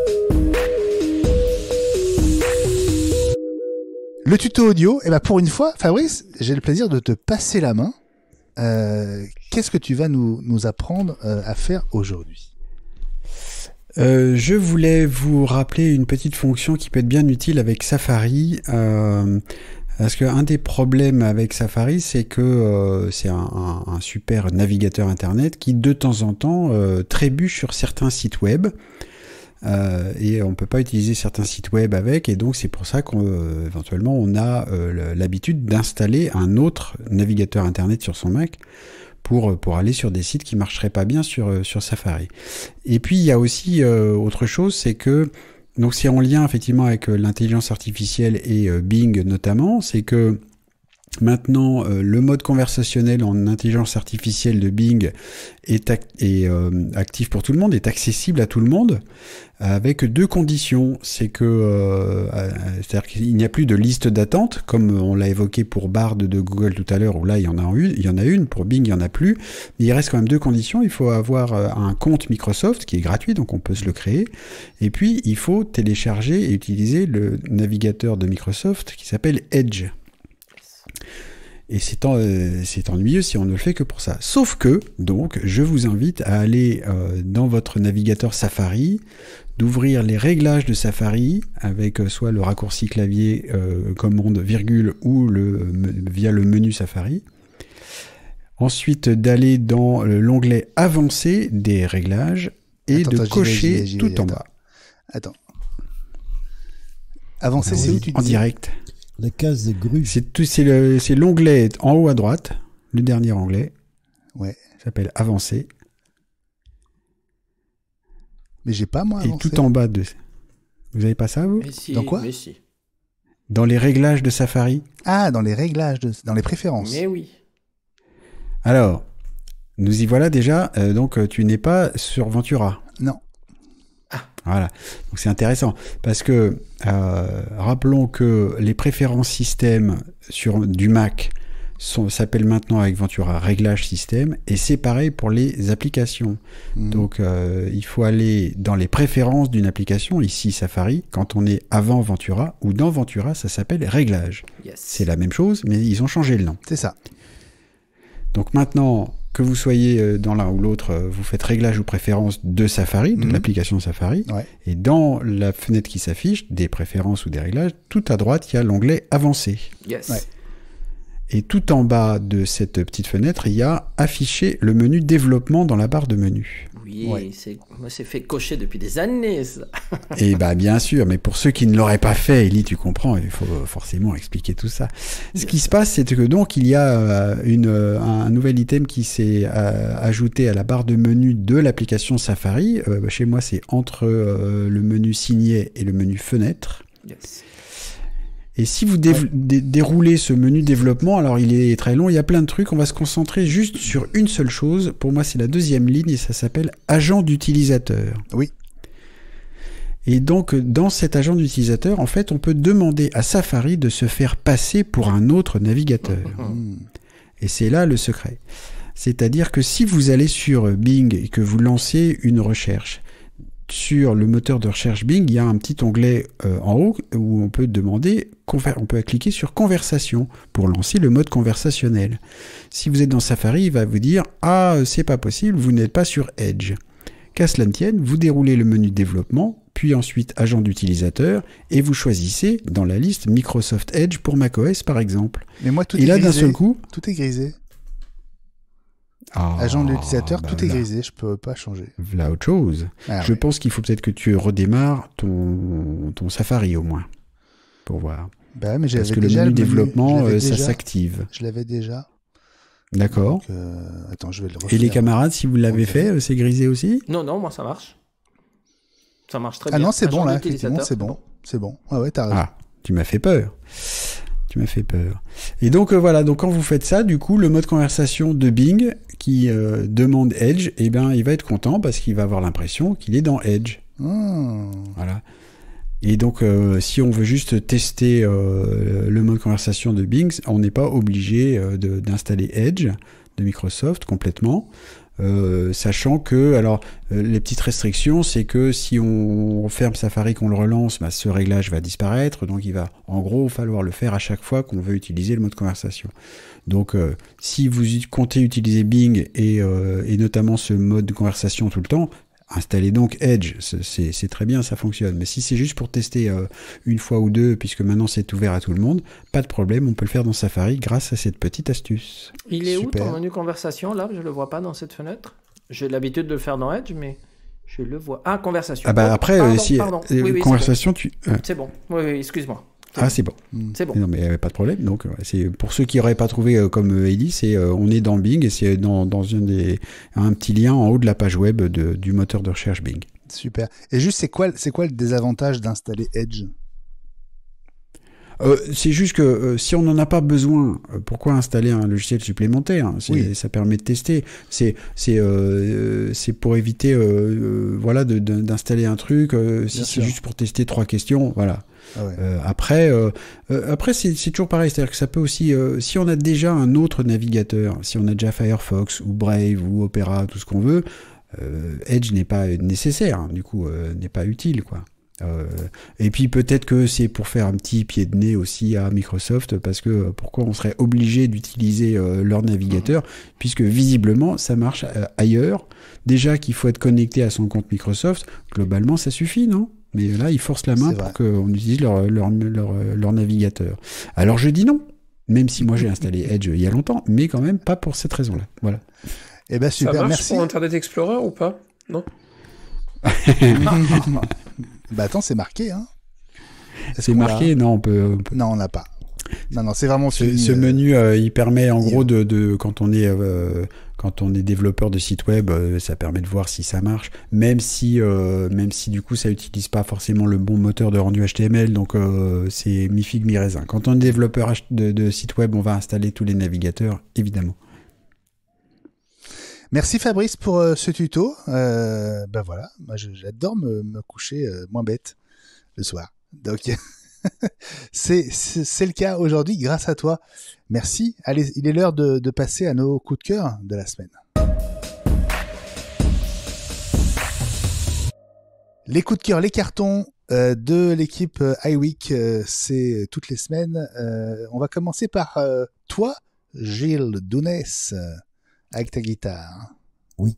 Speaker 1: Le tuto audio, pour une fois, Fabrice, j'ai le plaisir de te passer la main. Qu'est-ce que tu vas nous apprendre à faire aujourd'hui ?
Speaker 3: Je voulais vous rappeler une petite fonction qui peut être bien utile avec Safari, parce qu'un des problèmes avec Safari, c'est que c'est un super navigateur internet qui de temps en temps trébuche sur certains sites web, et on peut pas utiliser certains sites web avec, et donc c'est pour ça qu'éventuellement on a l'habitude d'installer un autre navigateur internet sur son Mac pour aller sur des sites qui marcheraient pas bien sur Safari. Et puis il y a aussi autre chose, c'est que donc c'est en lien effectivement avec l'intelligence artificielle et Bing notamment, c'est que Maintenant, le mode conversationnel en intelligence artificielle de Bing est actif pour tout le monde, est accessible à tout le monde, avec deux conditions. C'est que, c'est-à-dire qu'il n'y a plus de liste d'attente, comme on l'a évoqué pour Bard de Google tout à l'heure, où là il y en a une, pour Bing il n'y en a plus. Mais il reste quand même deux conditions. Il faut avoir un compte Microsoft qui est gratuit, donc on peut se le créer. Et puis il faut télécharger et utiliser le navigateur de Microsoft qui s'appelle Edge. Et c'est ennuyeux si on ne le fait que pour ça. Sauf que, donc, je vous invite à aller dans votre navigateur Safari, d'ouvrir les réglages de Safari avec soit le raccourci clavier commande virgule ou via le menu Safari. Ensuite, d'aller dans l'onglet avancé des réglages et de cocher tout en bas.
Speaker 1: Attends. Avancer, c'est où tu dis ?
Speaker 3: En direct.
Speaker 5: La case grue.
Speaker 3: C'est l'onglet en haut à droite, le dernier onglet.
Speaker 1: Ouais.
Speaker 3: Ça s'appelle Avancer.
Speaker 1: Mais j'ai pas, moi,
Speaker 3: Et
Speaker 1: avancé.
Speaker 3: tout en bas de... Vous avez pas ça, vous ?
Speaker 4: Mais si,
Speaker 1: Dans quoi ?
Speaker 4: mais si.
Speaker 3: Dans les réglages de Safari.
Speaker 1: Ah, dans les réglages, dans les préférences.
Speaker 4: Mais oui.
Speaker 3: Alors, nous y voilà déjà. Donc, tu n'es pas sur Ventura.
Speaker 1: Non.
Speaker 3: Voilà. Donc, c'est intéressant. Parce que, rappelons que les préférences système du Mac s'appellent maintenant avec Ventura Réglage système. Et c'est pareil pour les applications. Donc, il faut aller dans les préférences d'une application, ici Safari, quand on est avant Ventura, ou dans Ventura, ça s'appelle Réglage.
Speaker 4: Yes.
Speaker 3: C'est la même chose, mais ils ont changé le nom.
Speaker 1: C'est ça.
Speaker 3: Donc maintenant, que vous soyez dans l'un ou l'autre, vous faites réglage ou préférence de Safari, de l'application Safari.
Speaker 1: Ouais.
Speaker 3: Et dans la fenêtre qui s'affiche, des préférences ou des réglages, tout à droite, il y a l'onglet Avancé.
Speaker 4: Yes.
Speaker 1: Ouais.
Speaker 3: Et tout en bas de cette petite fenêtre, il y a affiché le menu développement dans la barre de menu.
Speaker 4: Oui,
Speaker 1: Ouais.
Speaker 4: moi c'est fait cocher depuis des années, ça.
Speaker 3: Et bah bien sûr, mais pour ceux qui ne l'auraient pas fait, Elie, tu comprends, il faut forcément expliquer tout ça. Ce qui se passe, c'est que donc il y a un nouvel item qui s'est ajouté à la barre de menu de l'application Safari. Chez moi, c'est entre le menu signé et le menu fenêtre.
Speaker 4: Yes.
Speaker 3: Et si vous déroulez ce menu développement, alors il est très long, il y a plein de trucs, on va se concentrer juste sur une seule chose. Pour moi, c'est la deuxième ligne et ça s'appelle agent d'utilisateur.
Speaker 1: Oui.
Speaker 3: Et donc, dans cet agent d'utilisateur, en fait, on peut demander à Safari de se faire passer pour un autre navigateur. Et c'est là le secret. C'est-à-dire que si vous allez sur Bing et que vous lancez une recherche, sur le moteur de recherche Bing, il y a un petit onglet en haut où on peut demander, on peut cliquer sur conversation pour lancer le mode conversationnel. Si vous êtes dans Safari, il va vous dire « Ah, c'est pas possible, vous n'êtes pas sur Edge ». Qu'à cela ne tienne, vous déroulez le menu développement, puis ensuite agent d'utilisateur, et vous choisissez dans la liste Microsoft Edge pour macOS par exemple.
Speaker 1: Mais moi, tout
Speaker 3: et
Speaker 1: est
Speaker 3: là,
Speaker 1: grisé.
Speaker 3: d'un seul coup...
Speaker 1: Tout est grisé.
Speaker 3: Ah,
Speaker 1: Agent d'utilisateur, tout est
Speaker 3: là.
Speaker 1: grisé, je peux pas changer.
Speaker 3: Voilà autre chose.
Speaker 1: Ah,
Speaker 3: Je
Speaker 1: ouais.
Speaker 3: pense qu'il faut peut-être que tu redémarres ton Safari au moins, pour voir.
Speaker 1: Bah, mais
Speaker 3: Parce
Speaker 1: j'avais
Speaker 3: que le
Speaker 1: déjà
Speaker 3: menu
Speaker 1: le menu,
Speaker 3: développement,
Speaker 1: je l'avais
Speaker 3: ça
Speaker 1: déjà.
Speaker 3: s'active.
Speaker 1: Je l'avais déjà.
Speaker 3: D'accord.
Speaker 1: Donc, attends, je vais le refaire.
Speaker 3: Et les camarades, si vous l'avez
Speaker 1: Ok.
Speaker 3: fait, c'est grisé aussi?
Speaker 4: Non, moi ça marche. Ça marche très
Speaker 1: Ah
Speaker 4: bien.
Speaker 1: non, c'est
Speaker 4: Agent
Speaker 1: bon là,
Speaker 4: d'utilisateur,
Speaker 1: effectivement, c'est bon. Ah ouais, t'as raison.
Speaker 3: Ah, tu m'as fait peur. Tu m'as fait peur. Et donc voilà, donc quand vous faites ça, du coup, le mode conversation de Bing qui demande Edge, eh ben, il va être content parce qu'il va avoir l'impression qu'il est dans Edge. Voilà. Et donc, si on veut juste tester le mode conversation de Bing, on n'est pas obligé d'installer Edge de Microsoft complètement. Sachant que, alors, les petites restrictions, c'est que si on ferme Safari, qu'on le relance, bah, ce réglage va disparaître. Donc, il va, en gros, falloir le faire à chaque fois qu'on veut utiliser le mode conversation. Donc, si vous comptez utiliser Bing et notamment ce mode de conversation tout le temps, installez donc Edge. C'est très bien, ça fonctionne. Mais si c'est juste pour tester une fois ou deux, puisque maintenant c'est ouvert à tout le monde, pas de problème, on peut le faire dans Safari grâce à cette petite astuce.
Speaker 4: Il est
Speaker 1: Super.
Speaker 4: où ton menu conversation là? Je le vois pas dans cette fenêtre. J'ai l'habitude de le faire dans Edge, mais je le vois. Ah, conversation.
Speaker 3: Ah bah
Speaker 4: Oh,
Speaker 3: après,
Speaker 4: pardon. Oui,
Speaker 3: conversation, tu...
Speaker 4: c'est bon. Oui, excuse-moi.
Speaker 3: Ah, c'est bon.
Speaker 4: C'est bon.
Speaker 3: Non, mais pas de problème. Donc, c'est pour ceux qui n'auraient pas trouvé comme Ellie, on est dans Bing et c'est dans un petit lien en haut de la page web du moteur de recherche Bing.
Speaker 1: Super. Et juste, c'est quoi le désavantage d'installer Edge?
Speaker 3: C'est juste que si on n'en a pas besoin, pourquoi installer un logiciel supplémentaire?
Speaker 1: Oui.
Speaker 3: Ça permet de tester. C'est pour éviter voilà d'installer un truc si c'est juste pour tester 3 questions, voilà.
Speaker 1: Ah ouais.
Speaker 3: Après c'est toujours pareil, c'est-à-dire que ça peut aussi si on a déjà un autre navigateur, si on a déjà Firefox ou Brave ou Opera, tout ce qu'on veut, Edge n'est pas nécessaire, hein, du coup n'est pas utile, quoi. Et puis peut-être que c'est pour faire un petit pied de nez aussi à Microsoft, parce que pourquoi on serait obligé d'utiliser leur navigateur, puisque visiblement ça marche ailleurs. Déjà qu'il faut être connecté à son compte Microsoft, globalement ça suffit, non? Mais là ils forcent la main pour qu'on utilise leur navigateur. Alors je dis non, même si moi j'ai installé Edge il y a longtemps, mais quand même pas pour cette raison-là. Voilà.
Speaker 1: Eh ben super,
Speaker 2: ça marche
Speaker 1: merci.
Speaker 2: pour Internet Explorer ou pas? Non.
Speaker 1: Bah attends, c'est marqué, hein.
Speaker 3: C'est marqué, non, on peut...
Speaker 1: Non, on n'a pas. Non, c'est vraiment
Speaker 3: ce menu, il permet en gros de quand on est développeur de site web, ça permet de voir si ça marche, même si du coup ça utilise pas forcément le bon moteur de rendu HTML, donc c'est mi figue mi raisin. Quand on est développeur de site web, on va installer tous les navigateurs, évidemment.
Speaker 1: Merci Fabrice pour ce tuto. Ben voilà, moi j'adore me coucher moins bête le soir. Donc c'est le cas aujourd'hui grâce à toi. Merci. Allez, il est l'heure de passer à nos coups de cœur de la semaine. Les coups de cœur, les cartons de l'équipe iWeek, c'est toutes les semaines. On va commencer par toi, Gilles Dounès. Avec ta guitare.
Speaker 5: Oui.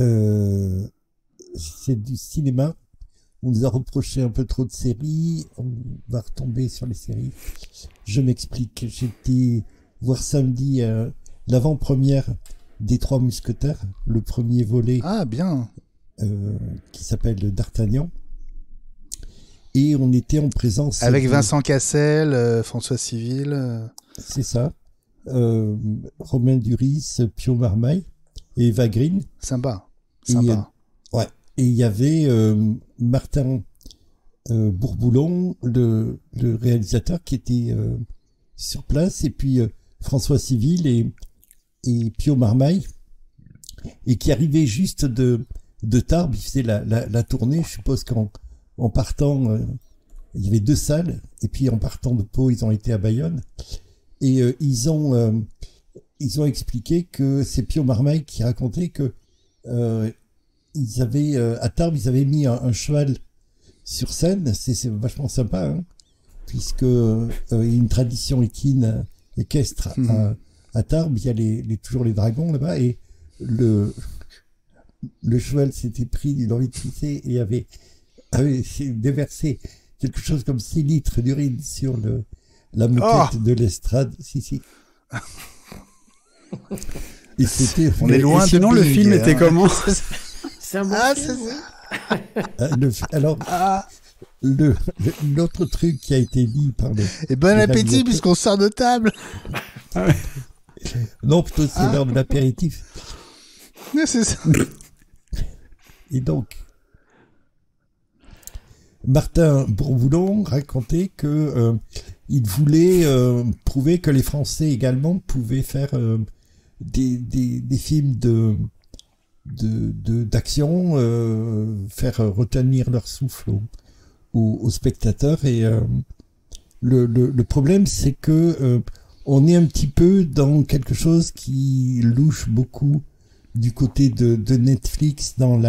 Speaker 5: C'est du cinéma. On nous a reproché un peu trop de séries. On va retomber sur les séries. Je m'explique. J'étais voir samedi l'avant-première des Trois Mousquetaires, le premier volet.
Speaker 1: Ah, bien.
Speaker 5: Qui s'appelle D'Artagnan. Et on était en présence...
Speaker 1: Avec Vincent Cassel, François Civil.
Speaker 5: C'est ça. Romain Duris, Pio Marmaille et Eva Green.
Speaker 1: Sympa.
Speaker 5: Ouais. Et il y avait Martin Bourboulon, le réalisateur, qui était sur place, et puis François Civil et Pio Marmaille, et qui arrivait juste de Tarbes. Il faisait la tournée. Je suppose qu'en partant, il y avait 2 salles, et puis en partant de Pau, ils ont été à Bayonne. Et ils ont expliqué que c'est Pio Marmaille qui racontait que ils avaient à Tarbes, ils avaient mis un cheval sur scène. C'est vachement sympa, hein, puisque il y a une tradition équestre à Tarbes. Il y a toujours les dragons là-bas, et le cheval s'était pris dans les tricées et avait déversé quelque chose comme 6 litres d'urine sur la moquette de l'estrade. Si. Et c'était...
Speaker 1: On est loin de
Speaker 3: sinon, le film était comment?
Speaker 4: C'est un bon film.
Speaker 5: Alors, l'autre truc qui a été dit par les...
Speaker 1: Et bon appétit, puisqu'on sort de table.
Speaker 5: Non, plutôt c'est l'heure de l'apéritif.
Speaker 1: C'est ça.
Speaker 5: Et donc, Martin Bourboulon racontait que il voulait prouver que les Français également pouvaient faire des films d'action, faire retenir leur souffle aux spectateurs. Et le problème, c'est que on est un petit peu dans quelque chose qui louche beaucoup du côté de Netflix dans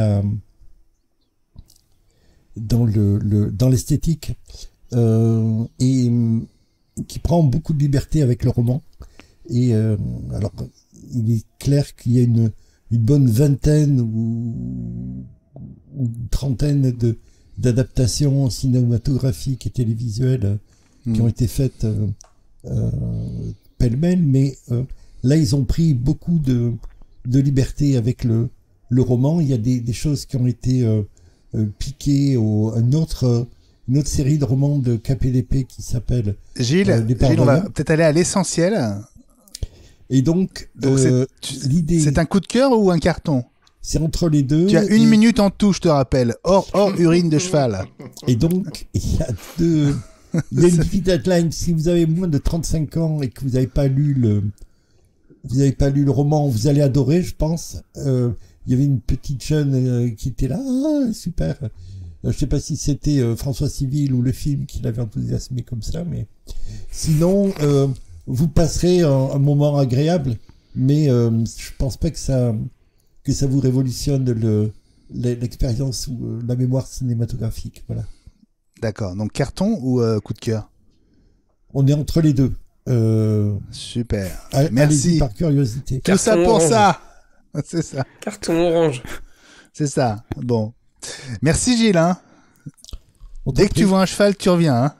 Speaker 5: l'esthétique, et qui prend beaucoup de liberté avec le roman. Et alors, il est clair qu'il y a une bonne vingtaine ou trentaine d'adaptations cinématographiques et télévisuelles qui ont été faites pêle-mêle, mais là, ils ont pris beaucoup de liberté avec le roman. Il y a des choses qui ont été piquées à une autre série de romans de KPDP qui s'appelle
Speaker 1: Gilles, on va peut-être aller à l'essentiel.
Speaker 5: Et donc, l'idée...
Speaker 1: C'est un coup de cœur ou un carton?
Speaker 5: C'est entre les deux.
Speaker 1: Tu as 1 minute en tout, je te rappelle. Hors urine de cheval.
Speaker 5: Et donc, il y a Il y a une petite deadline. Si vous avez moins de 35 ans et que vous n'avez pas lu le roman, vous allez adorer, je pense. Il y avait une petite jeune qui était là, super. Je sais pas si c'était François Civil ou le film qui l'avait enthousiasmé comme ça, mais sinon, vous passerez un moment agréable, mais je pense pas que ça vous révolutionne l'expérience ou la mémoire cinématographique, voilà.
Speaker 1: D'accord. Donc carton ou coup de cœur?
Speaker 5: On est entre les deux.
Speaker 1: Super.
Speaker 5: Allez-y
Speaker 1: Merci.
Speaker 5: par curiosité.
Speaker 1: Tout ça
Speaker 2: Carton
Speaker 1: pour
Speaker 2: orange.
Speaker 1: ça. C'est ça.
Speaker 2: Carton orange.
Speaker 1: C'est ça. Bon. Merci Gilles. Hein.
Speaker 5: On
Speaker 1: Dès
Speaker 5: t'en
Speaker 1: que
Speaker 5: prie.
Speaker 1: tu vois un cheval, tu reviens. Hein.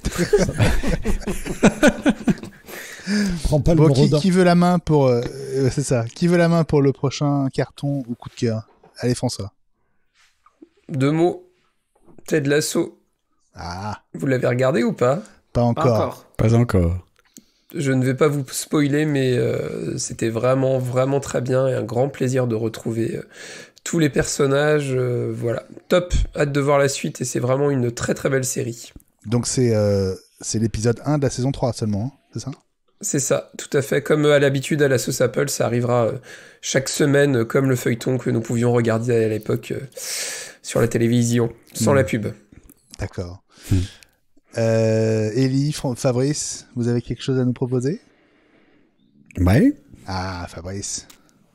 Speaker 5: Prends pas le
Speaker 1: Bon,
Speaker 5: morodan.
Speaker 1: qui veut la main pour c'est ça. Qui veut la main pour le prochain carton ou coup de cœur? Allez François.
Speaker 2: 2 mots. Ted Lasso.
Speaker 1: Ah,
Speaker 2: Vous l'avez regardé ou pas?
Speaker 1: pas
Speaker 4: Pas
Speaker 1: encore.
Speaker 4: encore.
Speaker 3: Pas encore.
Speaker 2: Je ne vais pas vous spoiler, mais c'était vraiment, vraiment très bien et un grand plaisir de retrouver tous les personnages. Voilà, top, hâte de voir la suite et c'est vraiment une très très belle série.
Speaker 1: Donc c'est l'épisode 1 de la saison 3 seulement, hein, c'est ça?
Speaker 2: C'est ça, tout à fait. Comme à l'habitude à la sauce Apple, ça arrivera chaque semaine, comme le feuilleton que nous pouvions regarder à l'époque sur la télévision, sans la pub.
Speaker 1: D'accord. Élie, Fabrice, vous avez quelque chose à nous proposer?
Speaker 3: Ouais.
Speaker 1: Ah, Fabrice.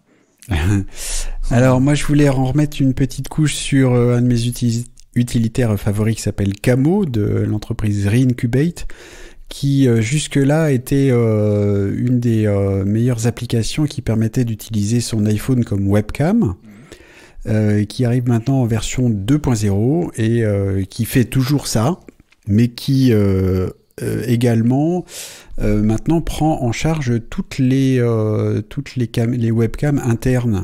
Speaker 3: Alors moi je voulais en remettre une petite couche sur un de mes utilitaires favoris qui s'appelle Camo de l'entreprise Reincubate, qui jusque-là était une des meilleures applications qui permettait d'utiliser son iPhone comme webcam, qui arrive maintenant en version 2.0 et qui fait toujours ça, mais qui également maintenant prend en charge toutes les webcams internes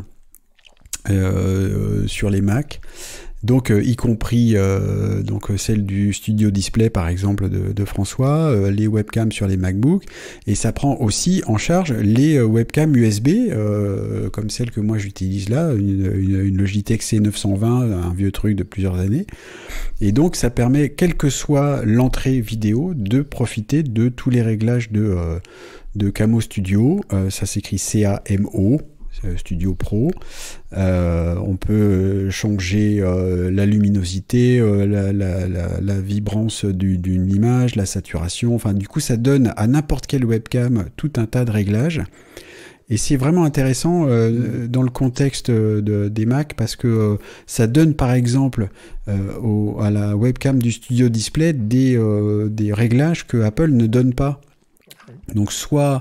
Speaker 3: sur les Mac. Donc y compris donc celle du Studio Display par exemple de François, les webcams sur les MacBook, et ça prend aussi en charge les webcams USB comme celle que moi j'utilise là, une Logitech C920, un vieux truc de plusieurs années, et donc ça permet, quelle que soit l'entrée vidéo, de profiter de tous les réglages de Camo Studio. Ça s'écrit CAMO Studio Pro. On peut changer la luminosité, la vibrance d'une image, la saturation, enfin du coup ça donne à n'importe quelle webcam tout un tas de réglages, et c'est vraiment intéressant dans le contexte des Mac, parce que ça donne par exemple à la webcam du Studio Display des réglages que Apple ne donne pas. Donc soit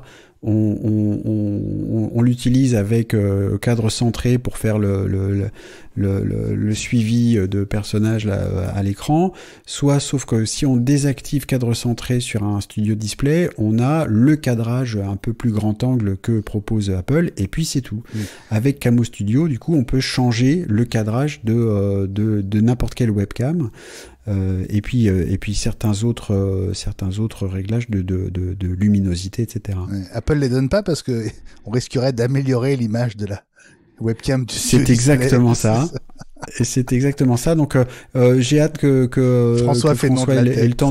Speaker 3: on l'utilise avec cadre centré pour faire le suivi de personnages là, à l'écran, soit, sauf que si on désactive cadre centré sur un Studio Display, on a le cadrage un peu plus grand angle que propose Apple, et puis c'est tout. Avec Camo Studio, du coup, on peut changer le cadrage de n'importe quelle webcam. Et puis certains autres réglages de luminosité, etc.
Speaker 1: Ouais, Apple les donne pas parce que on risquerait d'améliorer l'image de la webcam du
Speaker 3: C'est exactement ça. Et c'est exactement ça. Donc j'ai hâte que
Speaker 1: François
Speaker 3: ait le temps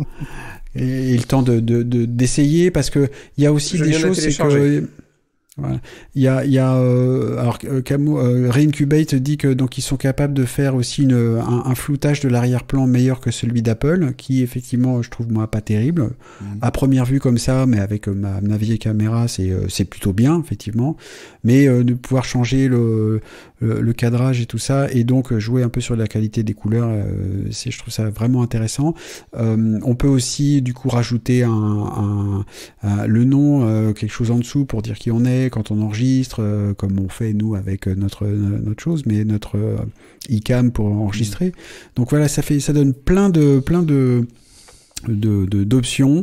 Speaker 3: d'essayer, parce que il y a aussi des choses, c'est que voilà. Il y a alors Camo Reincubate dit que donc ils sont capables de faire aussi un floutage de l'arrière-plan meilleur que celui d'Apple, qui effectivement je trouve moi pas terrible à première vue comme ça, mais avec ma vieille caméra c'est plutôt bien effectivement, mais de pouvoir changer le cadrage et tout ça, et donc jouer un peu sur la qualité des couleurs, je trouve ça vraiment intéressant. On peut aussi du coup rajouter le nom, quelque chose en dessous pour dire qui on est quand on enregistre, comme on fait nous avec notre chose, mais notre iCam pour enregistrer. Donc voilà, ça donne plein d'options,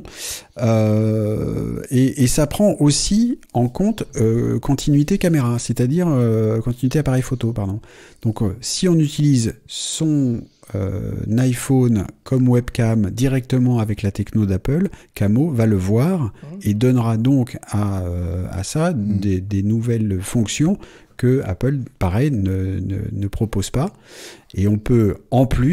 Speaker 3: et ça prend aussi en compte continuité caméra, c'est-à-dire continuité appareil photo, pardon. Donc si on utilise son iPhone comme webcam directement avec la techno d'Apple, Camo va le voir et donnera donc à ça des nouvelles fonctions que Apple, pareil, ne propose pas. Et on peut en plus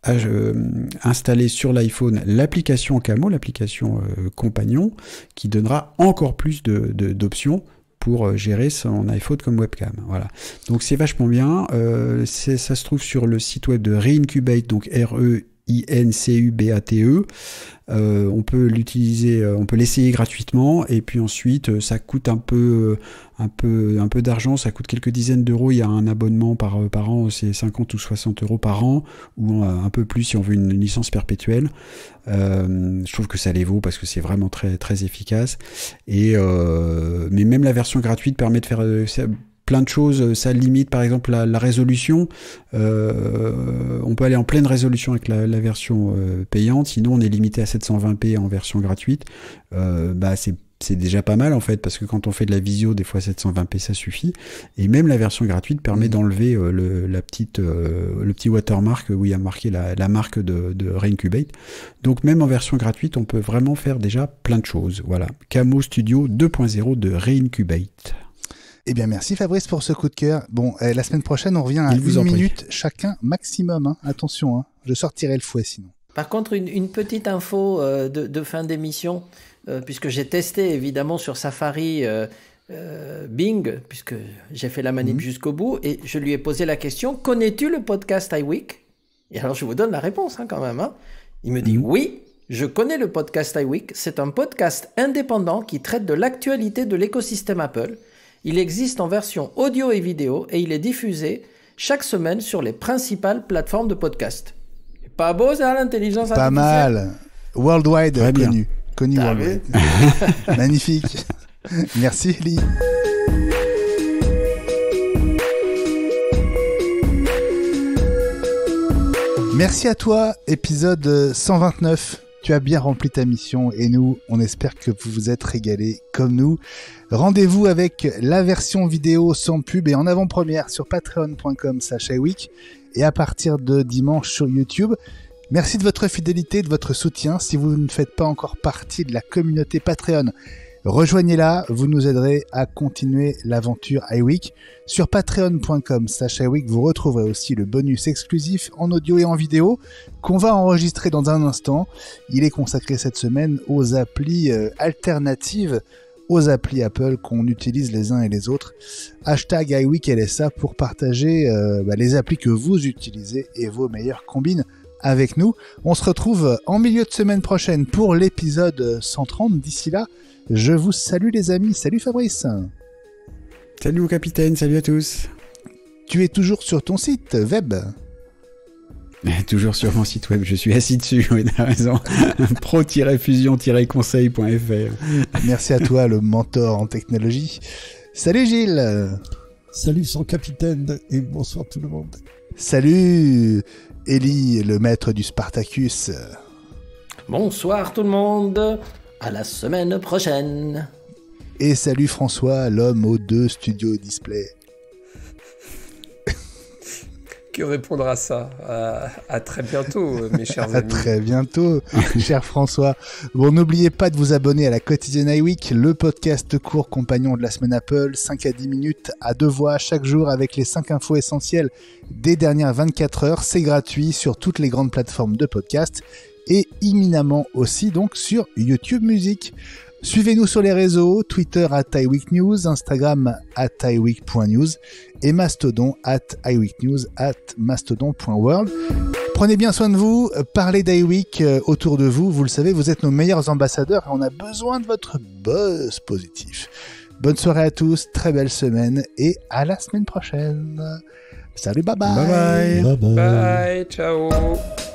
Speaker 3: installer sur l'iPhone l'application Camo, l'application compagnon, qui donnera encore plus d'options pour gérer son iPhone comme webcam. Voilà. Donc c'est vachement bien. Ça se trouve sur le site web de Reincubate, donc REINCUBATE. On peut l'utiliser, on peut l'essayer gratuitement, et puis ensuite ça coûte un peu d'argent, ça coûte quelques dizaines d'euros. Il y a un abonnement par an, c'est 50 ou 60 euros par an, ou un peu plus si on veut une licence perpétuelle. Je trouve que ça les vaut parce que c'est vraiment très très efficace. Mais même la version gratuite permet de faire plein de choses. Ça limite par exemple la résolution. On peut aller en pleine résolution avec la version payante, sinon on est limité à 720p en version gratuite. C'est déjà pas mal en fait, parce que quand on fait de la visio, des fois 720p ça suffit. Et même la version gratuite permet d'enlever le petit watermark où il y a marqué la marque de Reincubate. Donc même en version gratuite, on peut vraiment faire déjà plein de choses. Voilà, Camo Studio 2.0 de Reincubate.
Speaker 1: Eh bien, merci Fabrice pour ce coup de cœur. Bon, la semaine prochaine, on revient à 1 minute chacun maximum. Hein. Attention, hein. Je sortirai le fouet sinon.
Speaker 4: Par contre, une petite info de fin d'émission, puisque j'ai testé évidemment sur Safari Bing, puisque j'ai fait la manip jusqu'au bout, et je lui ai posé la question, connais-tu le podcast iWeek ? Et alors, je vous donne la réponse quand même. Hein. Il me dit oui. Je connais le podcast iWeek. C'est un podcast indépendant qui traite de l'actualité de l'écosystème Apple. Il existe en version audio et vidéo et il est diffusé chaque semaine sur les principales plateformes de podcast. Pas beau ça, l'intelligence artificielle ?
Speaker 1: Pas mal. Worldwide, connu worldwide. Magnifique. Merci Elie. Merci à toi, épisode 129. Tu as bien rempli ta mission et nous, on espère que vous vous êtes régalés comme nous. Rendez-vous avec la version vidéo sans pub et en avant-première sur patreon.com/iWeek et à partir de dimanche sur YouTube. Merci de votre fidélité, de votre soutien. Si vous ne faites pas encore partie de la communauté Patreon, rejoignez-la, vous nous aiderez à continuer l'aventure iWeek. Sur patreon.com/iWeek, vous retrouverez aussi le bonus exclusif en audio et en vidéo qu'on va enregistrer dans un instant. Il est consacré cette semaine aux applis alternatives aux applis Apple qu'on utilise les uns et les autres. #iWeekLSA pour partager les applis que vous utilisez et vos meilleures combines avec nous. On se retrouve en milieu de semaine prochaine pour l'épisode 130. D'ici là, je vous salue les amis. Salut Fabrice.
Speaker 3: Salut mon capitaine, salut à tous.
Speaker 1: Tu es toujours sur ton site web?
Speaker 3: Toujours sur mon site web, je suis assis dessus, oui, t'as raison. pro-fusion-conseil.fr.
Speaker 1: Merci à toi, le mentor en technologie. Salut Gilles.
Speaker 5: Salut son capitaine et bonsoir tout le monde.
Speaker 1: Salut Elie, le maître du Spartacus.
Speaker 4: Bonsoir tout le monde. À la semaine prochaine.
Speaker 1: Et salut François, l'homme aux 2 studios display.
Speaker 2: Que répondre à ça ? À très bientôt, mes chers amis.
Speaker 1: À très bientôt, cher François. Bon, n'oubliez pas de vous abonner à la quotidienne iWeek, le podcast court compagnon de la semaine Apple, 5 à 10 minutes à 2 voix chaque jour avec les 5 infos essentielles des dernières 24 heures. C'est gratuit sur toutes les grandes plateformes de podcast et imminemment aussi donc sur YouTube Music. Suivez-nous sur les réseaux, Twitter @iWeekNews, Instagram @iWeek.news et Mastodon @iWeekNews @mastodon.world. Prenez bien soin de vous, parlez d'iWeek autour de vous, vous le savez, vous êtes nos meilleurs ambassadeurs et on a besoin de votre buzz positif. Bonne soirée à tous, très belle semaine et à la semaine prochaine. Salut, bye bye.
Speaker 3: Bye bye.
Speaker 2: Bye, ciao.